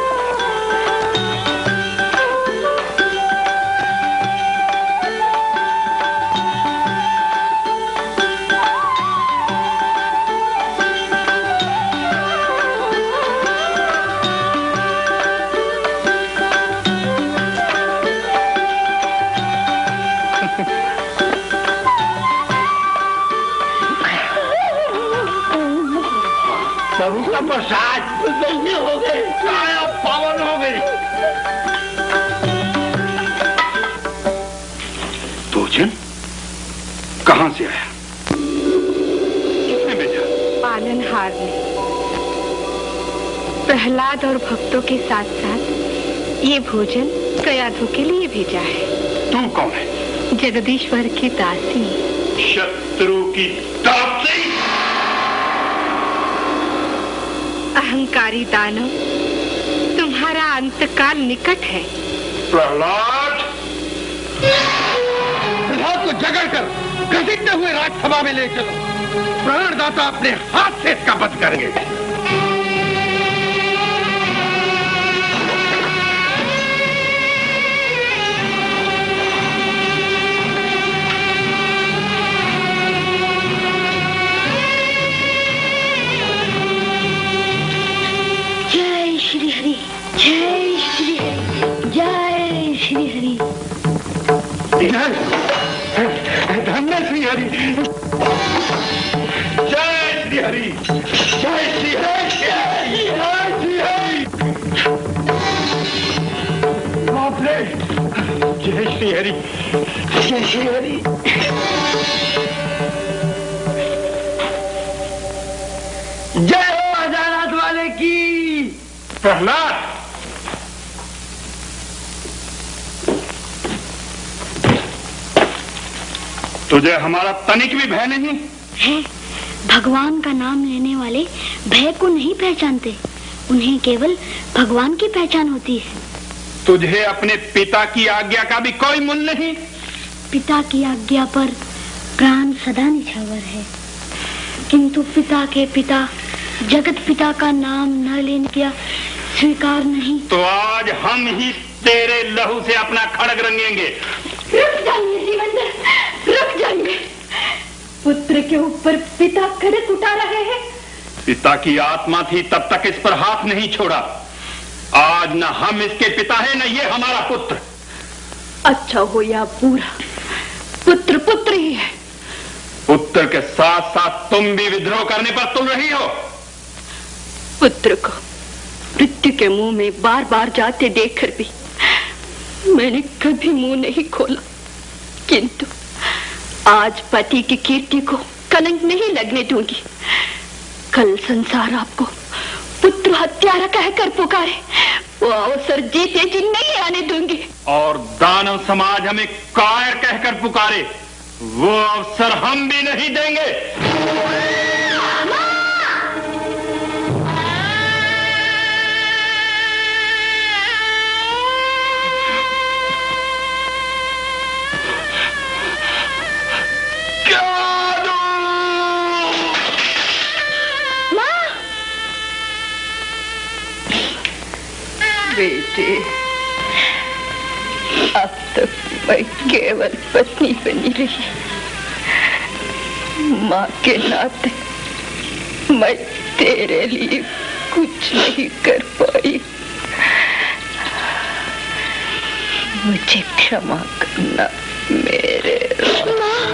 प्रभु का प्रसाद धन्य हो गए, काया पावन हो गई। भोजन कहाँ से आया? किसने भेजा? पालनहार ने। प्रहलाद और भक्तों के साथ साथ ये भोजन कयाधु के लिए भेजा है। तू कौन है? जगदीश्वर की दासी। शत्रु की दासी? अहंकारी दानव, तुम्हारा अंतकाल निकट है। प्रहलाद, प्रहलाद को जगड़ कर घसीटते हुए राजसभा में ले चलो। प्राणदाता अपने हाथ से इसका वध करेंगे। जय श्री हरि, जय श्री हरि, जय श्री हरि। धन्य श्री हरि, जय श्री हरि, जय श्री हरि, जय श्री हरि। बाप रे, जय श्री हरि, जय श्री हरि। जय हो आजाद वाले की। प्रहलाद, तुझे हमारा तनिक भी भय नहीं है? भगवान का नाम लेने वाले भय को नहीं पहचानते, उन्हें केवल भगवान की पहचान होती है। तुझे अपने पिता की आज्ञा का भी कोई मूल्य नहीं? पिता की आज्ञा पर प्राण सदा निछावर है, किंतु पिता के पिता जगत पिता का नाम न लेने का स्वीकार नहीं। तो आज हम ही तेरे लहू से अपना खड़ग रंगेंगे। रुक जाइए जीवंदर, रुक जाइए। पुत्र के ऊपर पिता खड़ग उठा रहे हैं। पिता की आत्मा थी तब तक इस पर हाथ नहीं छोड़ा। आज न हम इसके पिता हैं न ये हमारा पुत्र। अच्छा हो या बुरा, पुत्र पुत्र ही है। पुत्र के साथ साथ तुम भी विद्रोह करने पर तुल रही हो। पुत्र को मृत्यु के मुंह में बार बार जाते देखकर भी मैंने कभी मुंह नहीं खोला, किंतु आज पति की कीर्ति को कलंक नहीं लगने दूंगी। कल संसार आपको पुत्र हत्यारा कहकर पुकारे, वो अवसर जीते जी नहीं आने दूंगी। और दानव समाज हमें कायर कहकर पुकारे, वो अवसर हम भी नहीं देंगे। बेटे, अब तक मैं केवल पत्नी बनी रही। माँ के नाते मैं तेरे लिए कुछ नहीं कर पाई। मुझे क्षमा करना मेरे। माँ,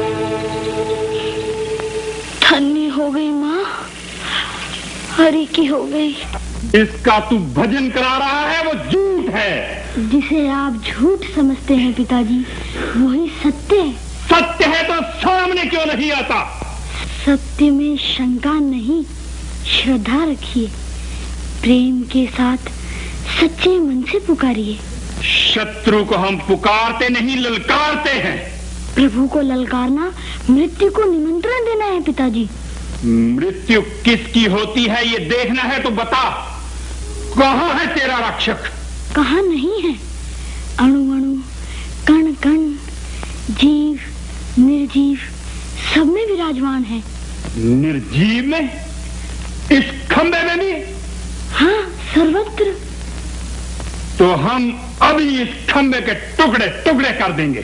धन्य हो गई माँ, हरि की हो गई। इसका तू भजन करा रहा है वो झूठ है। जिसे आप झूठ समझते हैं पिताजी, वही सत्य है। सत्य है तो सामने क्यों नहीं आता? सत्य में शंका नहीं, श्रद्धा रखिए। प्रेम के साथ सच्चे मन से पुकारिए। शत्रु को हम पुकारते नहीं, ललकारते हैं। प्रभु को ललकारना मृत्यु को निमंत्रण देना है पिताजी। मृत्यु किसकी होती है ये देखना है तो बता, कहाँ है तेरा रक्षक? कहाँ नहीं है, अणु अणु, कण कण, जीव निर्जीव सब में विराजमान है। निर्जीव में? इस खंबे में भी? हाँ, सर्वत्र। तो हम अभी इस खंबे के टुकड़े टुकड़े कर देंगे।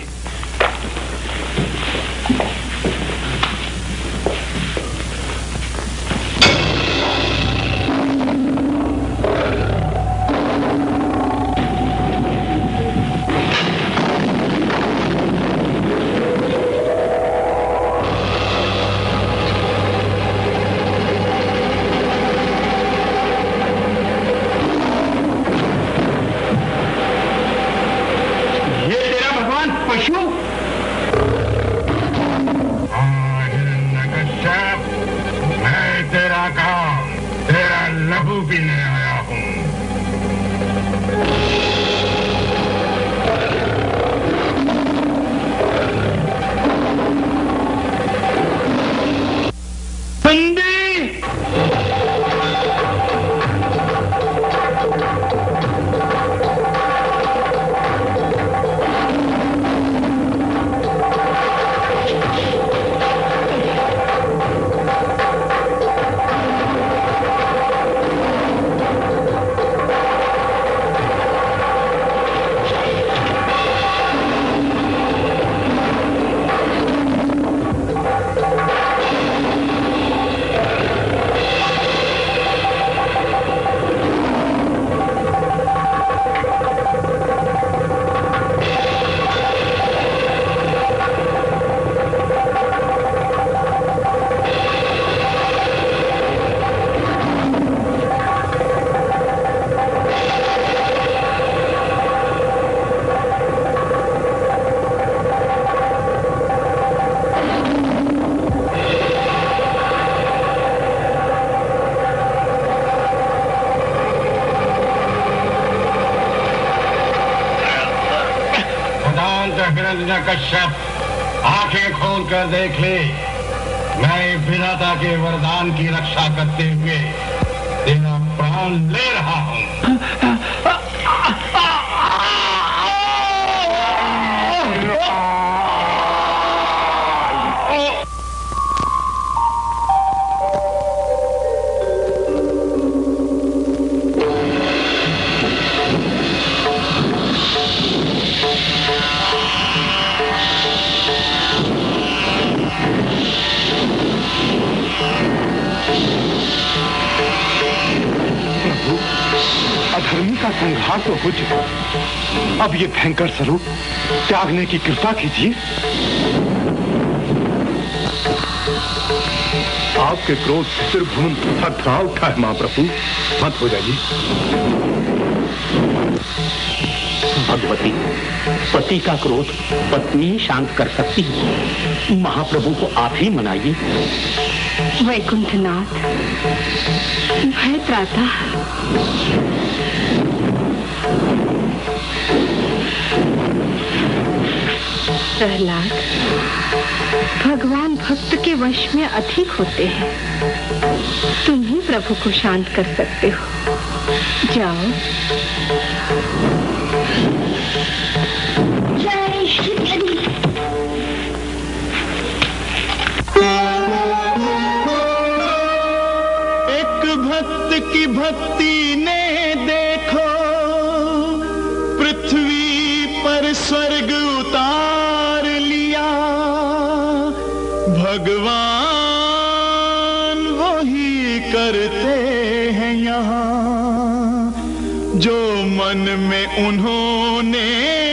हिरण्यकश्यप, आंखें खोल कर देख ले, मैं विधाता के वरदान की रक्षा करते हुए तेरा प्राण ले रहा हूँ। संहार तो हो चुका, अब ये भयंकर स्वरूप त्यागने की कृपा कीजिए। आपके क्रोध से त्रिभुवन थरथरा उठा है महाप्रभु, मत हो जाइए। भगवती, पति का क्रोध पत्नी ही शांत कर सकती है, महाप्रभु को आप ही मनाइए। वैकुंठनाथ, भय त्राता। प्रहलाद, भगवान भक्त के वश में अधिक होते हैं, तुम ही प्रभु को शांत कर सकते हो। जाओ। जय श्री हरि। एक भक्त की भक्ति ने देखो, पृथ्वी पर स्वर्ग उतार लिया। भगवान वही करते हैं यहाँ, जो मन में उन्होंने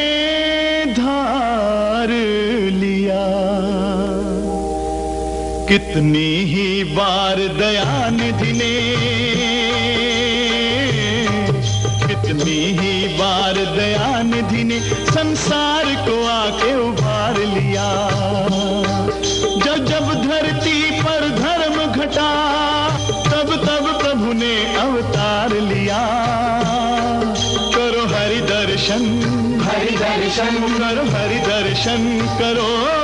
धार लिया। कितनी ही बार दयानिधि ने, कितनी ही बार दयानिधि ने संसार को आके उबार लिया। जब जब धरती पर धर्म घटा, तब तब प्रभु ने अवतार लिया। करो हरि दर्शन, हरि दर्शन करो, हरि दर्शन करो।